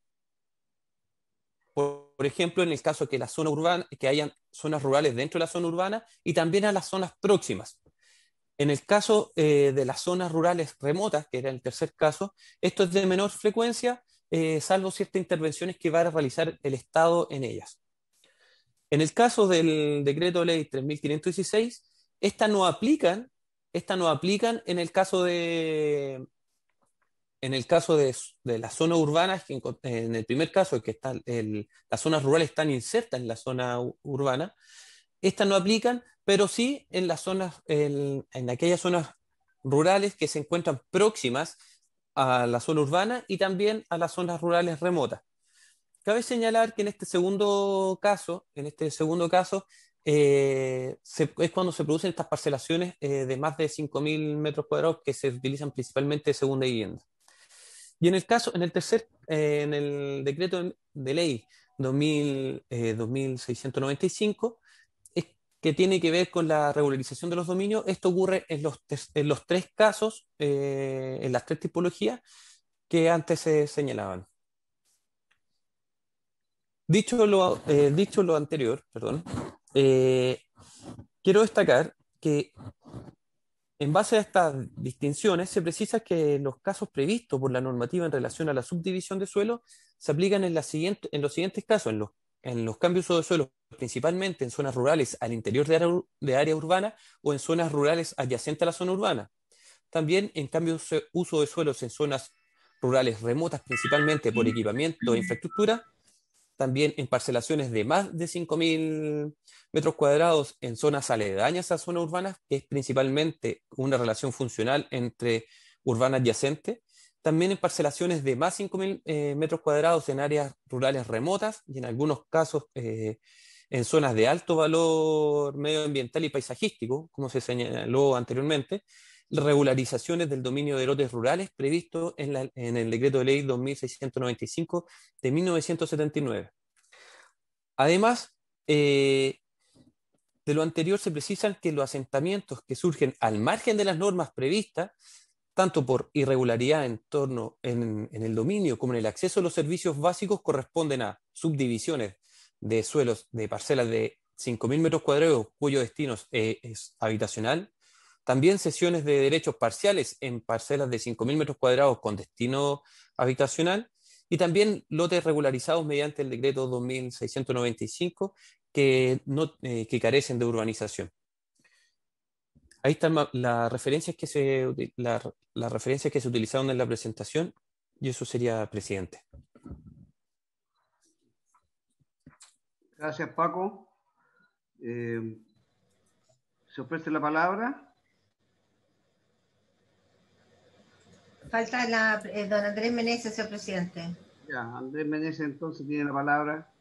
por, por ejemplo, en el caso que la zona urbana, que hayan zonas rurales dentro de la zona urbana y también a las zonas próximas. En el caso eh, de las zonas rurales remotas, que era el tercer caso, esto es de menor frecuencia, eh, salvo ciertas intervenciones que va a realizar el Estado en ellas. En el caso del decreto ley tres mil quinientos dieciséis, estas no aplican, estas no aplican en el caso de, en el caso de, de las zonas urbanas, que en el primer caso, que está el, las zonas rurales están insertas en la zona urbana, estas no aplican, pero sí en las zonas, en, en aquellas zonas rurales que se encuentran próximas a la zona urbana y también a las zonas rurales remotas. Cabe señalar que en este segundo caso, en este segundo caso, eh, se, es cuando se producen estas parcelaciones eh, de más de cinco mil metros cuadrados que se utilizan principalmente de segunda vivienda. Y en el caso, en el tercer, eh, en el decreto de ley dos mil, eh, dos mil seiscientos noventa y cinco, es que tiene que ver con la regularización de los dominios. Esto ocurre en los, en los tres casos, eh, en las tres tipologías que antes se señalaban. Dicho lo, eh, dicho lo anterior, perdón, eh, quiero destacar que en base a estas distinciones se precisa que los casos previstos por la normativa en relación a la subdivisión de suelo se aplican en, la siguiente, en los siguientes casos, en los, en los cambios de uso de suelo, principalmente en zonas rurales al interior de área, de área urbana o en zonas rurales adyacentes a la zona urbana. También en cambios de uso de suelos en zonas rurales remotas, principalmente por equipamiento e infraestructura. También en parcelaciones de más de cinco mil metros cuadrados en zonas aledañas a zonas urbanas, que es principalmente una relación funcional entre urbana adyacente. También en parcelaciones de más de cinco mil eh, metros cuadrados en áreas rurales remotas y en algunos casos eh, en zonas de alto valor medioambiental y paisajístico, como se señaló anteriormente. Regularizaciones del dominio de lotes rurales previsto en, la, en el decreto de ley dos mil seiscientos noventa y cinco de mil novecientos setenta y nueve. Además, eh, de lo anterior se precisan que los asentamientos que surgen al margen de las normas previstas, tanto por irregularidad en torno en, en el dominio como en el acceso a los servicios básicos, corresponden a subdivisiones de suelos de parcelas de cinco mil metros cuadrados cuyo destino eh, es habitacional. También cesiones de derechos parciales en parcelas de cinco mil metros cuadrados con destino habitacional y también lotes regularizados mediante el decreto dos mil seiscientos noventa y cinco que, no, eh, que carecen de urbanización. Ahí están las referencias que se, la, las referencias que se utilizaron en la presentación y eso sería, presidente. Gracias, Paco. Eh, ¿Se ofrece la palabra? Falta la, eh, don Andrés Meneses, señor presidente. Ya, Andrés Meneses entonces tiene la palabra.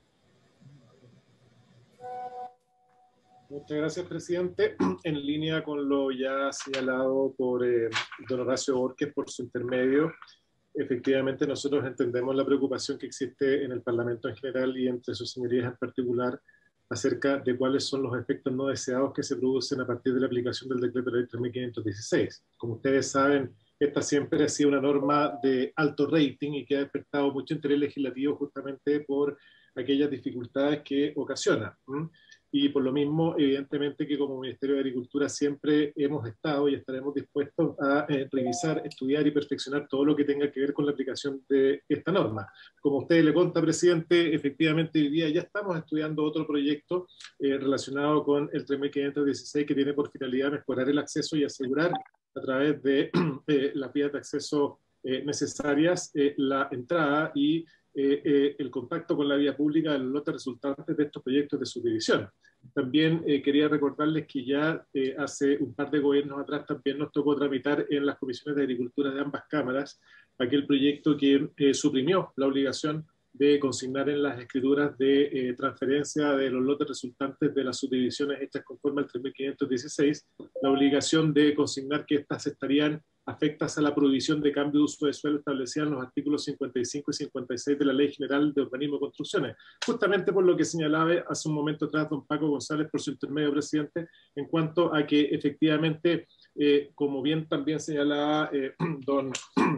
Muchas gracias, presidente. En línea con lo ya señalado por eh, don Horacio Borges por su intermedio, efectivamente nosotros entendemos la preocupación que existe en el Parlamento en general y entre sus señorías en particular acerca de cuáles son los efectos no deseados que se producen a partir de la aplicación del decreto de ley tres mil quinientos dieciséis. Como ustedes saben, esta siempre ha sido una norma de alto rating y que ha despertado mucho interés legislativo justamente por aquellas dificultades que ocasiona. ¿Mm? Y por lo mismo, evidentemente que como Ministerio de Agricultura siempre hemos estado y estaremos dispuestos a eh, revisar, estudiar y perfeccionar todo lo que tenga que ver con la aplicación de esta norma. Como usted le conta, presidente, efectivamente hoy día ya estamos estudiando otro proyecto eh, relacionado con el tres mil quinientos dieciséis que tiene por finalidad mejorar el acceso y asegurar a través de eh, las vías de acceso eh, necesarias eh, la entrada y Eh, eh, el contacto con la vía pública de los lotes resultantes de estos proyectos de subdivisión. También eh, quería recordarles que ya eh, hace un par de gobiernos atrás también nos tocó tramitar en las comisiones de agricultura de ambas cámaras aquel proyecto que eh, suprimió la obligación de consignar en las escrituras de eh, transferencia de los lotes resultantes de las subdivisiones hechas conforme al tres mil quinientos dieciséis, la obligación de consignar que éstas estarían afectas a la prohibición de cambio de uso de suelo establecida en los artículos cincuenta y cinco y cincuenta y seis de la Ley General de Urbanismo y Construcciones, justamente por lo que señalaba hace un momento atrás don Paco González por su intermedio, presidente, en cuanto a que efectivamente, eh, como bien también señalaba eh, don,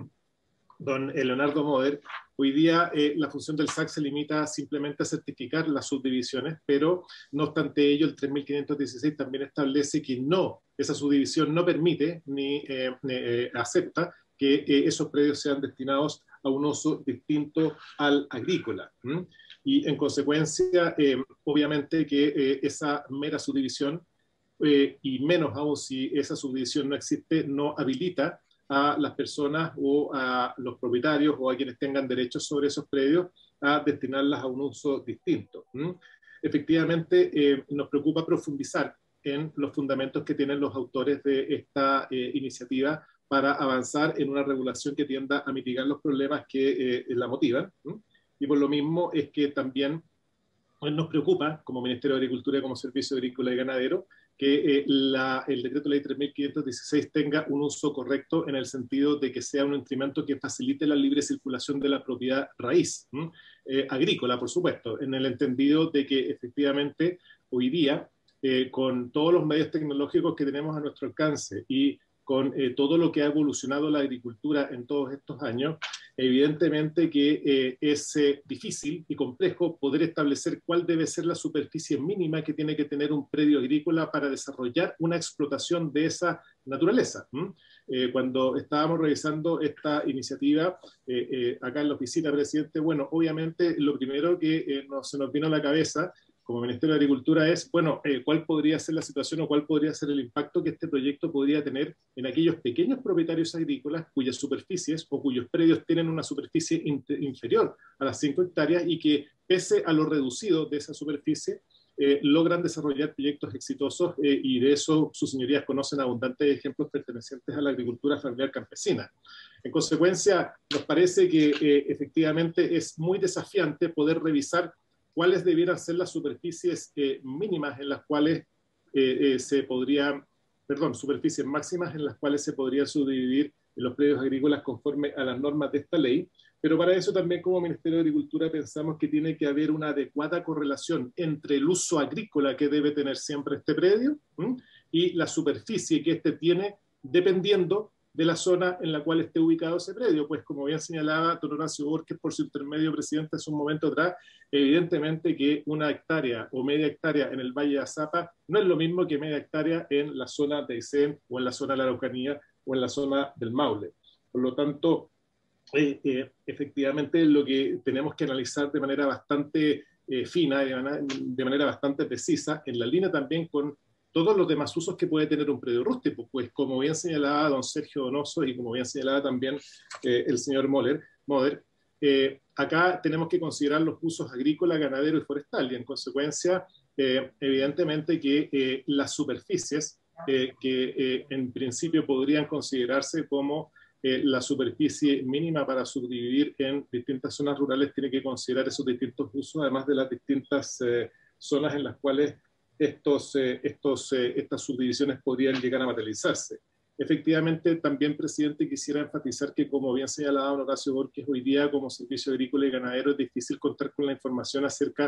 don Leonardo Moder, hoy día eh, la función del S A C se limita simplemente a certificar las subdivisiones, pero no obstante ello el tres mil quinientos dieciséis también establece que no, esa subdivisión no permite ni, eh, eh, acepta que eh, esos predios sean destinados a un uso distinto al agrícola. ¿Mm? Y en consecuencia, eh, obviamente que eh, esa mera subdivisión, eh, y menos aún si esa subdivisión no existe, no habilita a las personas o a los propietarios o a quienes tengan derechos sobre esos predios a destinarlas a un uso distinto. ¿Mm? Efectivamente, eh, nos preocupa profundizar en los fundamentos que tienen los autores de esta eh, iniciativa para avanzar en una regulación que tienda a mitigar los problemas que eh, la motivan. ¿Mm? Y por lo mismo es que también nos preocupa, como Ministerio de Agricultura y como Servicio Agrícola y Ganadero, que eh, la, el decreto ley tres mil quinientos dieciséis tenga un uso correcto en el sentido de que sea un instrumento que facilite la libre circulación de la propiedad raíz, eh, agrícola, por supuesto, en el entendido de que efectivamente hoy día, eh, con todos los medios tecnológicos que tenemos a nuestro alcance y con eh, todo lo que ha evolucionado la agricultura en todos estos años, evidentemente que eh, es eh, difícil y complejo poder establecer cuál debe ser la superficie mínima que tiene que tener un predio agrícola para desarrollar una explotación de esa naturaleza. ¿Mm? Eh, cuando estábamos revisando esta iniciativa eh, eh, acá en la oficina, presidente, bueno, obviamente lo primero que eh, nos, se nos vino a la cabeza como Ministerio de Agricultura es, bueno, eh, cuál podría ser la situación o cuál podría ser el impacto que este proyecto podría tener en aquellos pequeños propietarios agrícolas cuyas superficies o cuyos predios tienen una superficie inferior a las cinco hectáreas y que, pese a lo reducido de esa superficie, eh, logran desarrollar proyectos exitosos eh, y de eso sus señorías conocen abundantes ejemplos pertenecientes a la agricultura familiar campesina. En consecuencia, nos parece que eh, efectivamente es muy desafiante poder revisar cuáles debieran ser las superficies eh, mínimas en las cuales eh, eh, se podría, perdón, superficies máximas en las cuales se podría subdividir los predios agrícolas conforme a las normas de esta ley, pero para eso también como Ministerio de Agricultura pensamos que tiene que haber una adecuada correlación entre el uso agrícola que debe tener siempre este predio ¿m? y la superficie que éste tiene dependiendo de la zona en la cual esté ubicado ese predio, pues como bien señalaba don Horacio Borges por su intermedio, presidente, hace un momento atrás, evidentemente que una hectárea o media hectárea en el Valle de Azapa no es lo mismo que media hectárea en la zona de Aysén o en la zona de la Araucanía o en la zona del Maule. Por lo tanto, eh, eh, efectivamente lo que tenemos que analizar de manera bastante eh, fina, de manera, de manera bastante precisa, en la línea también con todos los demás usos que puede tener un predio rústico, pues como bien señalaba don Sergio Donoso y como bien señalaba también eh, el señor Moller, Moder, eh, acá tenemos que considerar los usos agrícola, ganadero y forestal, y en consecuencia, eh, evidentemente que eh, las superficies eh, que eh, en principio podrían considerarse como eh, la superficie mínima para subdividir en distintas zonas rurales tiene que considerar esos distintos usos, además de las distintas eh, zonas en las cuales Estos, eh, estos, eh, estas subdivisiones podrían llegar a materializarse. Efectivamente, también, presidente, quisiera enfatizar que, como bien señalaba don Horacio Borges, hoy día como Servicio Agrícola y Ganadero es difícil contar con la información acerca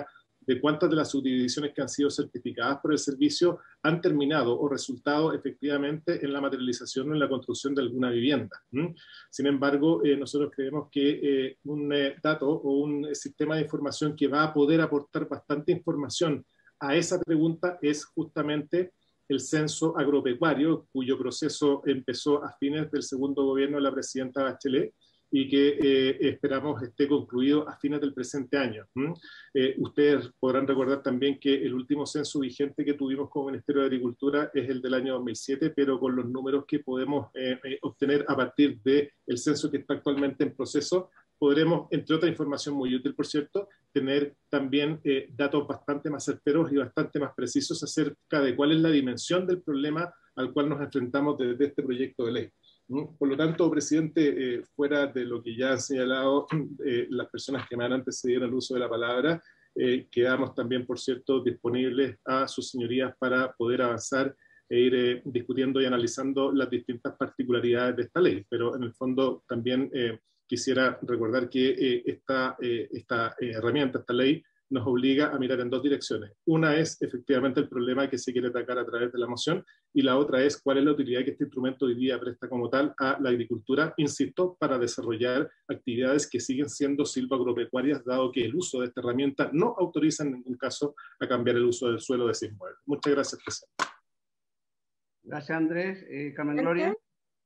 de cuántas de las subdivisiones que han sido certificadas por el servicio han terminado o resultado efectivamente en la materialización o en la construcción de alguna vivienda. ¿Mm? Sin embargo, eh, nosotros creemos que eh, un eh, dato o un eh, sistema de información que va a poder aportar bastante información a esa pregunta es justamente el censo agropecuario, cuyo proceso empezó a fines del segundo gobierno de la presidenta Bachelet y que eh, esperamos esté concluido a fines del presente año. ¿Mm? Eh, ustedes podrán recordar también que el último censo vigente que tuvimos como Ministerio de Agricultura es el del año dos mil siete, pero con los números que podemos eh, eh, obtener a partir del censo que está actualmente en proceso, podremos, entre otra información muy útil, por cierto, tener también eh, datos bastante más certeros y bastante más precisos acerca de cuál es la dimensión del problema al cual nos enfrentamos desde este proyecto de ley. ¿Mm? Por lo tanto, presidente, eh, fuera de lo que ya han señalado eh, las personas que me han antecedido en el uso de la palabra, eh, quedamos también, por cierto, disponibles a sus señorías para poder avanzar e ir eh, discutiendo y analizando las distintas particularidades de esta ley. Pero en el fondo también eh, quisiera recordar que eh, esta, eh, esta eh, herramienta, esta ley, nos obliga a mirar en dos direcciones. Una es efectivamente el problema que se quiere atacar a través de la moción y la otra es cuál es la utilidad que este instrumento hoy día presta como tal a la agricultura, insisto, para desarrollar actividades que siguen siendo silvagropecuarias, dado que el uso de esta herramienta no autoriza en ningún caso a cambiar el uso del suelo de Cismueble. Muchas gracias, presidente. Gracias, Andrés. Eh, Carmen Gloria.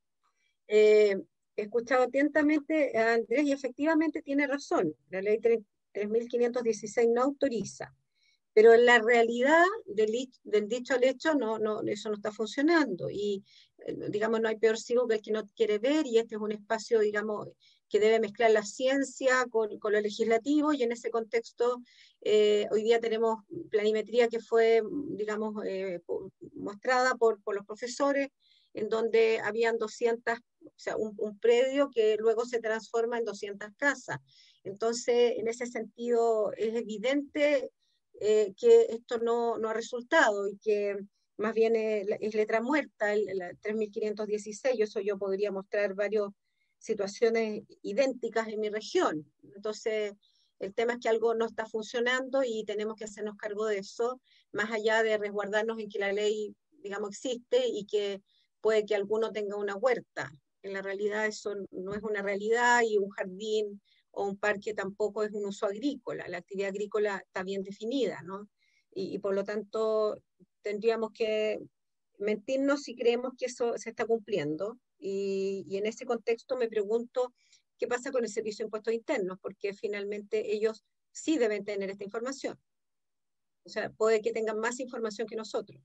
Eh, he escuchado atentamente a Andrés y efectivamente tiene razón. La ley tres mil quinientos dieciséis no autoriza, pero en la realidad del, del dicho al hecho no, no, eso no está funcionando y digamos no hay peor ciego que el que no quiere ver y este es un espacio digamos que debe mezclar la ciencia con, con lo legislativo y en ese contexto eh, hoy día tenemos planimetría que fue digamos eh, mostrada por, por los profesores en donde habían doscientas, o sea, un, un predio que luego se transforma en doscientas casas. Entonces, en ese sentido, es evidente eh, que esto no, no ha resultado y que más bien es, es letra muerta, el, el tres mil quinientos dieciséis, eso yo podría mostrar varias situaciones idénticas en mi región. Entonces, el tema es que algo no está funcionando y tenemos que hacernos cargo de eso, más allá de resguardarnos en que la ley, digamos, existe y que puede que alguno tenga una huerta. En la realidad eso no es una realidad y un jardín o un parque tampoco es un uso agrícola. La actividad agrícola está bien definida, ¿no? Y, y por lo tanto tendríamos que mentirnos si creemos que eso se está cumpliendo. Y, y en ese contexto me pregunto qué pasa con el Servicio de Impuestos Internos, porque finalmente ellos sí deben tener esta información. O sea, puede que tengan más información que nosotros.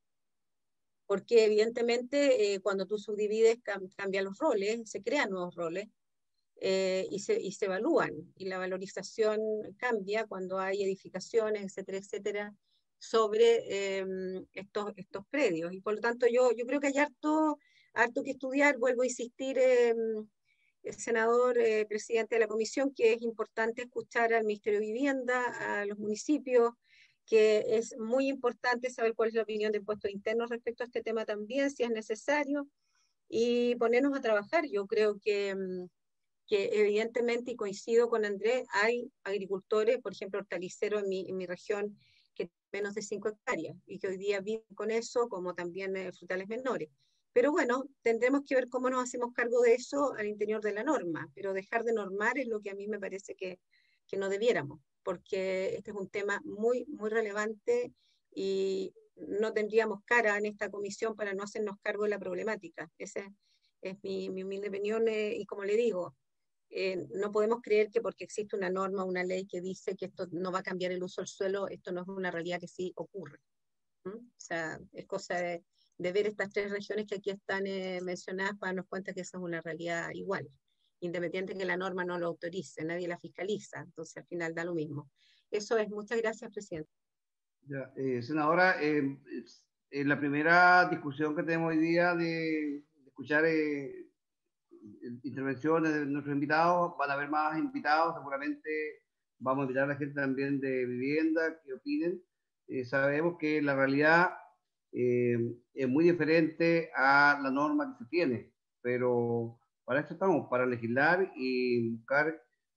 Porque evidentemente eh, cuando tú subdivides cam cambian los roles, se crean nuevos roles eh, y, se, y se evalúan, y la valorización cambia cuando hay edificaciones, etcétera, etcétera, sobre eh, estos, estos predios. Y por lo tanto yo, yo creo que hay harto, harto que estudiar, vuelvo a insistir, eh, el senador, eh, presidente de la comisión, que es importante escuchar al Ministerio de Vivienda, a los municipios, que es muy importante saber cuál es la opinión de impuestos internos respecto a este tema también, si es necesario, y ponernos a trabajar. Yo creo que, que evidentemente, y coincido con Andrés, hay agricultores, por ejemplo, hortaliceros en mi, en mi región, que tienen menos de cinco hectáreas, y que hoy día viven con eso, como también eh, frutales menores. Pero bueno, tendremos que ver cómo nos hacemos cargo de eso al interior de la norma, pero dejar de normar es lo que a mí me parece que, que no debiéramos, porque este es un tema muy, muy relevante y no tendríamos cara en esta comisión para no hacernos cargo de la problemática. Esa es mi, mi humilde opinión eh, y como le digo, eh, no podemos creer que porque existe una norma, una ley que dice que esto no va a cambiar el uso del suelo, esto no es una realidad que sí ocurre. ¿Mm? O sea, es cosa de, de ver estas tres regiones que aquí están eh, mencionadas para darnos cuenta que eso es una realidad igual, independiente que la norma no lo autorice, nadie la fiscaliza, entonces al final da lo mismo. Eso es. Muchas gracias, presidente. Ya, eh, senadora, eh, en la primera discusión que tenemos hoy día de, de escuchar eh, intervenciones de nuestros invitados, van a haber más invitados, seguramente vamos a invitar a la gente también de vivienda que opinen. Eh, sabemos que la realidad eh, es muy diferente a la norma que se tiene, pero para eso estamos, para legislar y buscar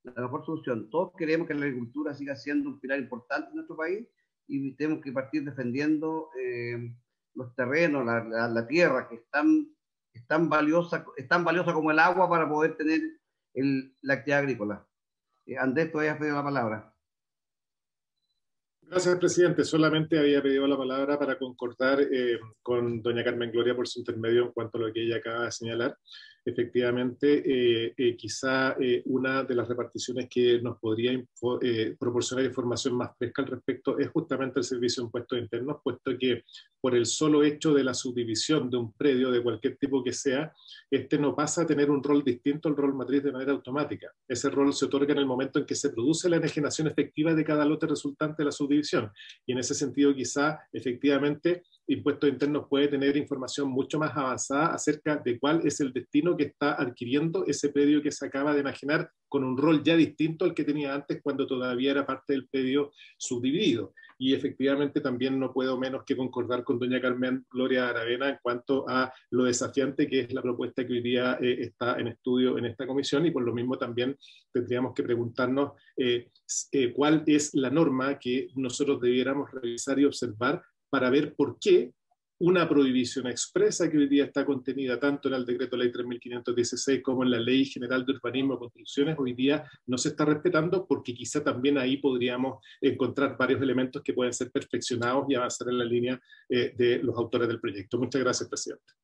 la mejor solución. Todos queremos que la agricultura siga siendo un pilar importante en nuestro país y tenemos que partir defendiendo eh, los terrenos, la, la, la tierra, que es tan, es, tan valiosa, es tan valiosa como el agua para poder tener el, la actividad agrícola. Eh, Andrés, tú habías pedido la palabra. Gracias, presidente. Solamente había pedido la palabra para concordar eh, con doña Carmen Gloria por su intermedio en cuanto a lo que ella acaba de señalar. Efectivamente, eh, eh, quizá eh, una de las reparticiones que nos podría info, eh, proporcionar información más fresca al respecto es justamente el Servicio de Impuestos Internos, puesto que por el solo hecho de la subdivisión de un predio de cualquier tipo que sea, este no pasa a tener un rol distinto al rol matriz de manera automática. Ese rol se otorga en el momento en que se produce la enajenación efectiva de cada lote resultante de la subdivisión. Y en ese sentido, quizá, efectivamente, Impuestos Internos puede tener información mucho más avanzada acerca de cuál es el destino que está adquiriendo ese predio que se acaba de enajenar con un rol ya distinto al que tenía antes cuando todavía era parte del predio subdividido. Y efectivamente también no puedo menos que concordar con doña Carmen Gloria Aravena en cuanto a lo desafiante que es la propuesta que hoy día eh, está en estudio en esta comisión, y por lo mismo también tendríamos que preguntarnos eh, eh, cuál es la norma que nosotros debiéramos revisar y observar para ver por qué una prohibición expresa que hoy día está contenida tanto en el Decreto Ley tres mil quinientos dieciséis como en la Ley General de Urbanismo y Construcciones hoy día no se está respetando, porque quizá también ahí podríamos encontrar varios elementos que pueden ser perfeccionados y avanzar en la línea eh, de los autores del proyecto. Muchas gracias, presidente.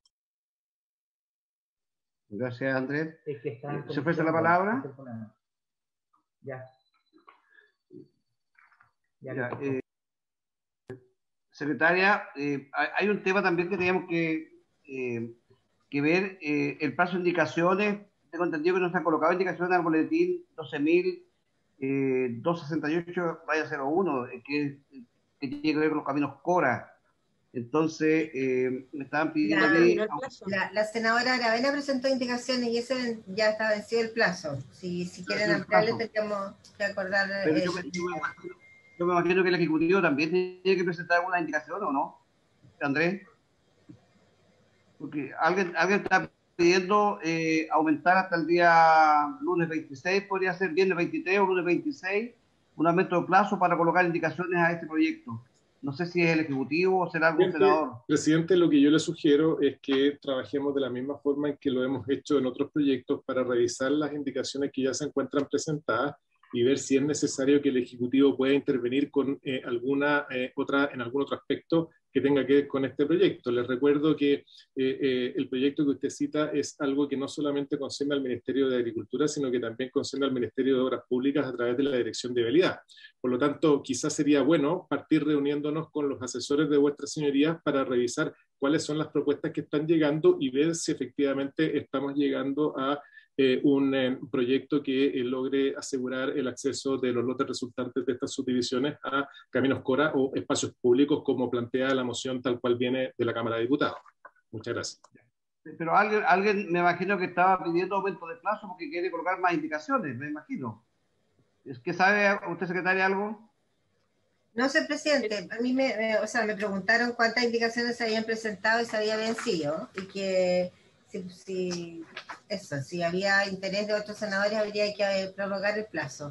Gracias, Andrés. Es que está en ¿Se ofrece la palabra? Ya. Ya, ya eh, secretaria, eh, hay un tema también que tenemos que, eh, que ver, eh, el plazo de indicaciones. Tengo entendido que nos han colocado indicaciones al boletín doce mil doscientos sesenta y ocho cero uno, que, que tiene que ver con los caminos Cora. Entonces, eh, me estaban pidiendo la, a mí... La, la senadora Aravena presentó indicaciones y ese ya está vencido el plazo. Si, si quieren ampliarle, tendríamos que acordar... Pero yo, yo, me imagino, yo me imagino que el Ejecutivo también tiene que presentar alguna indicación, ¿o no, Andrés? Porque alguien, alguien está pidiendo eh, aumentar hasta el día lunes veintiséis, podría ser viernes veintitrés o lunes veintiséis, un aumento de plazo para colocar indicaciones a este proyecto. No sé si es el Ejecutivo o será algún senador. Presidente, lo que yo le sugiero es que trabajemos de la misma forma en que lo hemos hecho en otros proyectos para revisar las indicaciones que ya se encuentran presentadas y ver si es necesario que el Ejecutivo pueda intervenir con eh, alguna eh, otra, en algún otro aspecto que tenga que ver con este proyecto. Les recuerdo que eh, eh, el proyecto que usted cita es algo que no solamente concierne al Ministerio de Agricultura, sino que también concierne al Ministerio de Obras Públicas a través de la Dirección de Vialidad. Por lo tanto, quizás sería bueno partir reuniéndonos con los asesores de vuestras señorías para revisar cuáles son las propuestas que están llegando y ver si efectivamente estamos llegando a Eh, un eh, proyecto que eh, logre asegurar el acceso de los lotes resultantes de estas subdivisiones a caminos Cora o espacios públicos, como plantea la moción tal cual viene de la Cámara de Diputados. Muchas gracias. Pero alguien, alguien me imagino que estaba pidiendo aumento de plazo porque quiere colocar más indicaciones, me imagino. ¿Es que sabe usted, secretaria, algo? No sé, presidente. A mí me, me, o sea, me preguntaron cuántas indicaciones se habían presentado y se había vencido, y que Si, si, eso, si había interés de otros senadores, habría que prorrogar el plazo.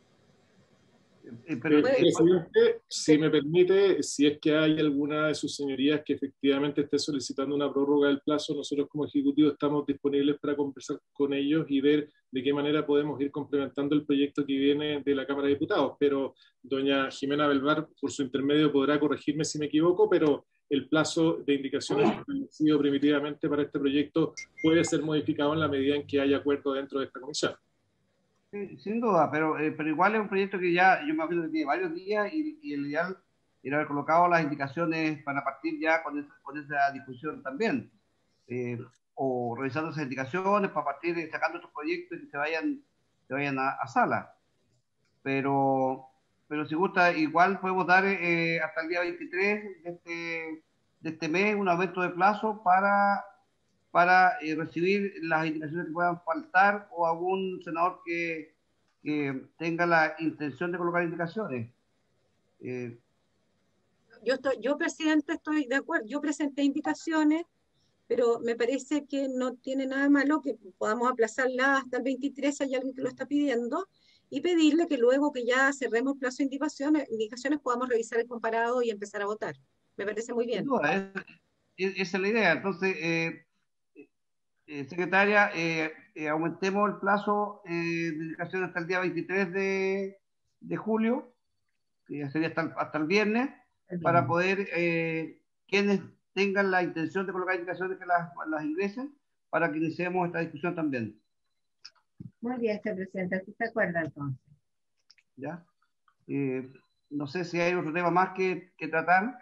Eh, pero, presidente, si me permite, si es que hay alguna de sus señorías que efectivamente esté solicitando una prórroga del plazo, nosotros como Ejecutivo estamos disponibles para conversar con ellos y ver de qué manera podemos ir complementando el proyecto que viene de la Cámara de Diputados. Pero doña Jimena Belvar, por su intermedio, podrá corregirme si me equivoco, pero el plazo de indicaciones establecido primitivamente para este proyecto puede ser modificado en la medida en que haya acuerdo dentro de esta comisión. Sí, sin duda, pero, eh, pero igual es un proyecto que ya, yo me imagino que tiene varios días y, y el ideal era haber colocado las indicaciones para partir ya con esa, con esa discusión también. Eh, o revisando esas indicaciones para partir eh, sacando estos proyectos y que se vayan, se vayan a, a sala. Pero... pero si gusta, igual podemos dar eh, hasta el día veintitrés de este, de este mes un aumento de plazo para, para eh, recibir las indicaciones que puedan faltar o algún senador que, que tenga la intención de colocar indicaciones. Eh, yo, estoy, yo, presidente, estoy de acuerdo. Yo presenté indicaciones, pero me parece que no tiene nada malo que podamos aplazarla hasta el veintitrés, hay alguien que lo está pidiendo, y pedirle que luego que ya cerremos el plazo de indicaciones, indicaciones podamos revisar el comparado y empezar a votar. Me parece muy bien. Sin duda, es- es- esa es la idea. Entonces, eh, eh, secretaria, eh, eh, aumentemos el plazo eh, de indicación hasta el día veintitrés de, de julio, que ya sería hasta el, hasta el viernes, para poder, eh, quienes tengan la intención de colocar indicaciones, que las, las ingresen, para que iniciemos esta discusión también. Muy bien, señor presidente, ¿así se acuerda entonces? ¿Ya? Eh, no sé si hay otro tema más que, que tratar.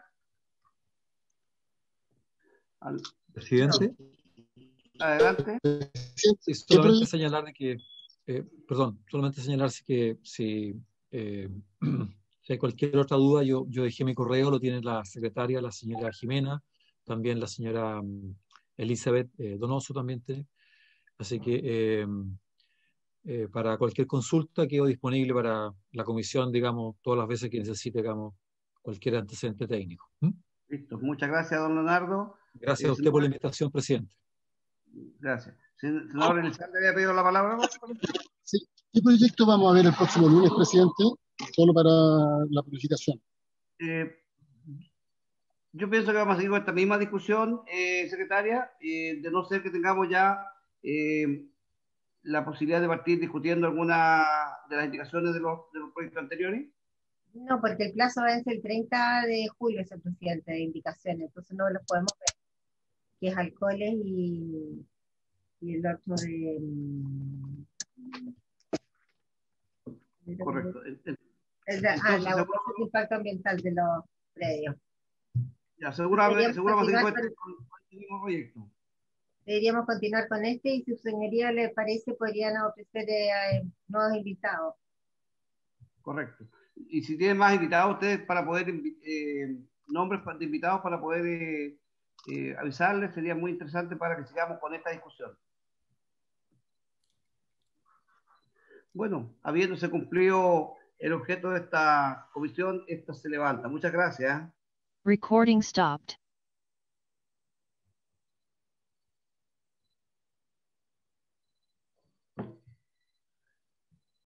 Al- Presidente. Adelante. Sí, solamente señalar de que, eh, perdón, solamente señalar si que si, eh, si hay cualquier otra duda, yo, yo dejé mi correo, lo tiene la secretaria, la señora Jimena, también la señora um, Elizabeth eh, Donoso también tiene. Así que eh, eh, para cualquier consulta quedo disponible para la comisión, digamos, todas las veces que necesite, digamos, cualquier antecedente técnico. ¿Mm? Listo. Muchas gracias, don Leonardo. Gracias Eh, a usted por la senador- invitación, presidente. Gracias. Sen- Senador Elizalde había pedido la palabra. Sí. ¿Qué proyecto vamos a ver el próximo lunes, presidente? Solo para la purificación. Eh, yo pienso que vamos a seguir con esta misma discusión, eh, secretaria, eh, de no ser que tengamos ya eh, la posibilidad de partir discutiendo alguna de las indicaciones de los, de los proyectos anteriores. No, porque el plazo vence el treinta de julio, señor presidente, de indicaciones, entonces no los podemos ver, que es alcoholes y, y el otro de... mm, Correcto. El- el- el de- ah, Entonces, la evaluación de impacto ambiental de los predios. ya, seguramente, Deberíamos seguro vamos a seguir con continuar este, con- con este mismo proyecto. Deberíamos continuar con este y si su señoría le parece podrían ofrecer eh, nuevos invitados. Correcto. Y si tienen más invitados ustedes para poder, invi- eh, nombres de invitados para poder eh, eh, avisarles, sería muy interesante para que sigamos con esta discusión. Bueno, habiéndose cumplido el objeto de esta comisión, esta se levanta. Muchas gracias. Recording stopped.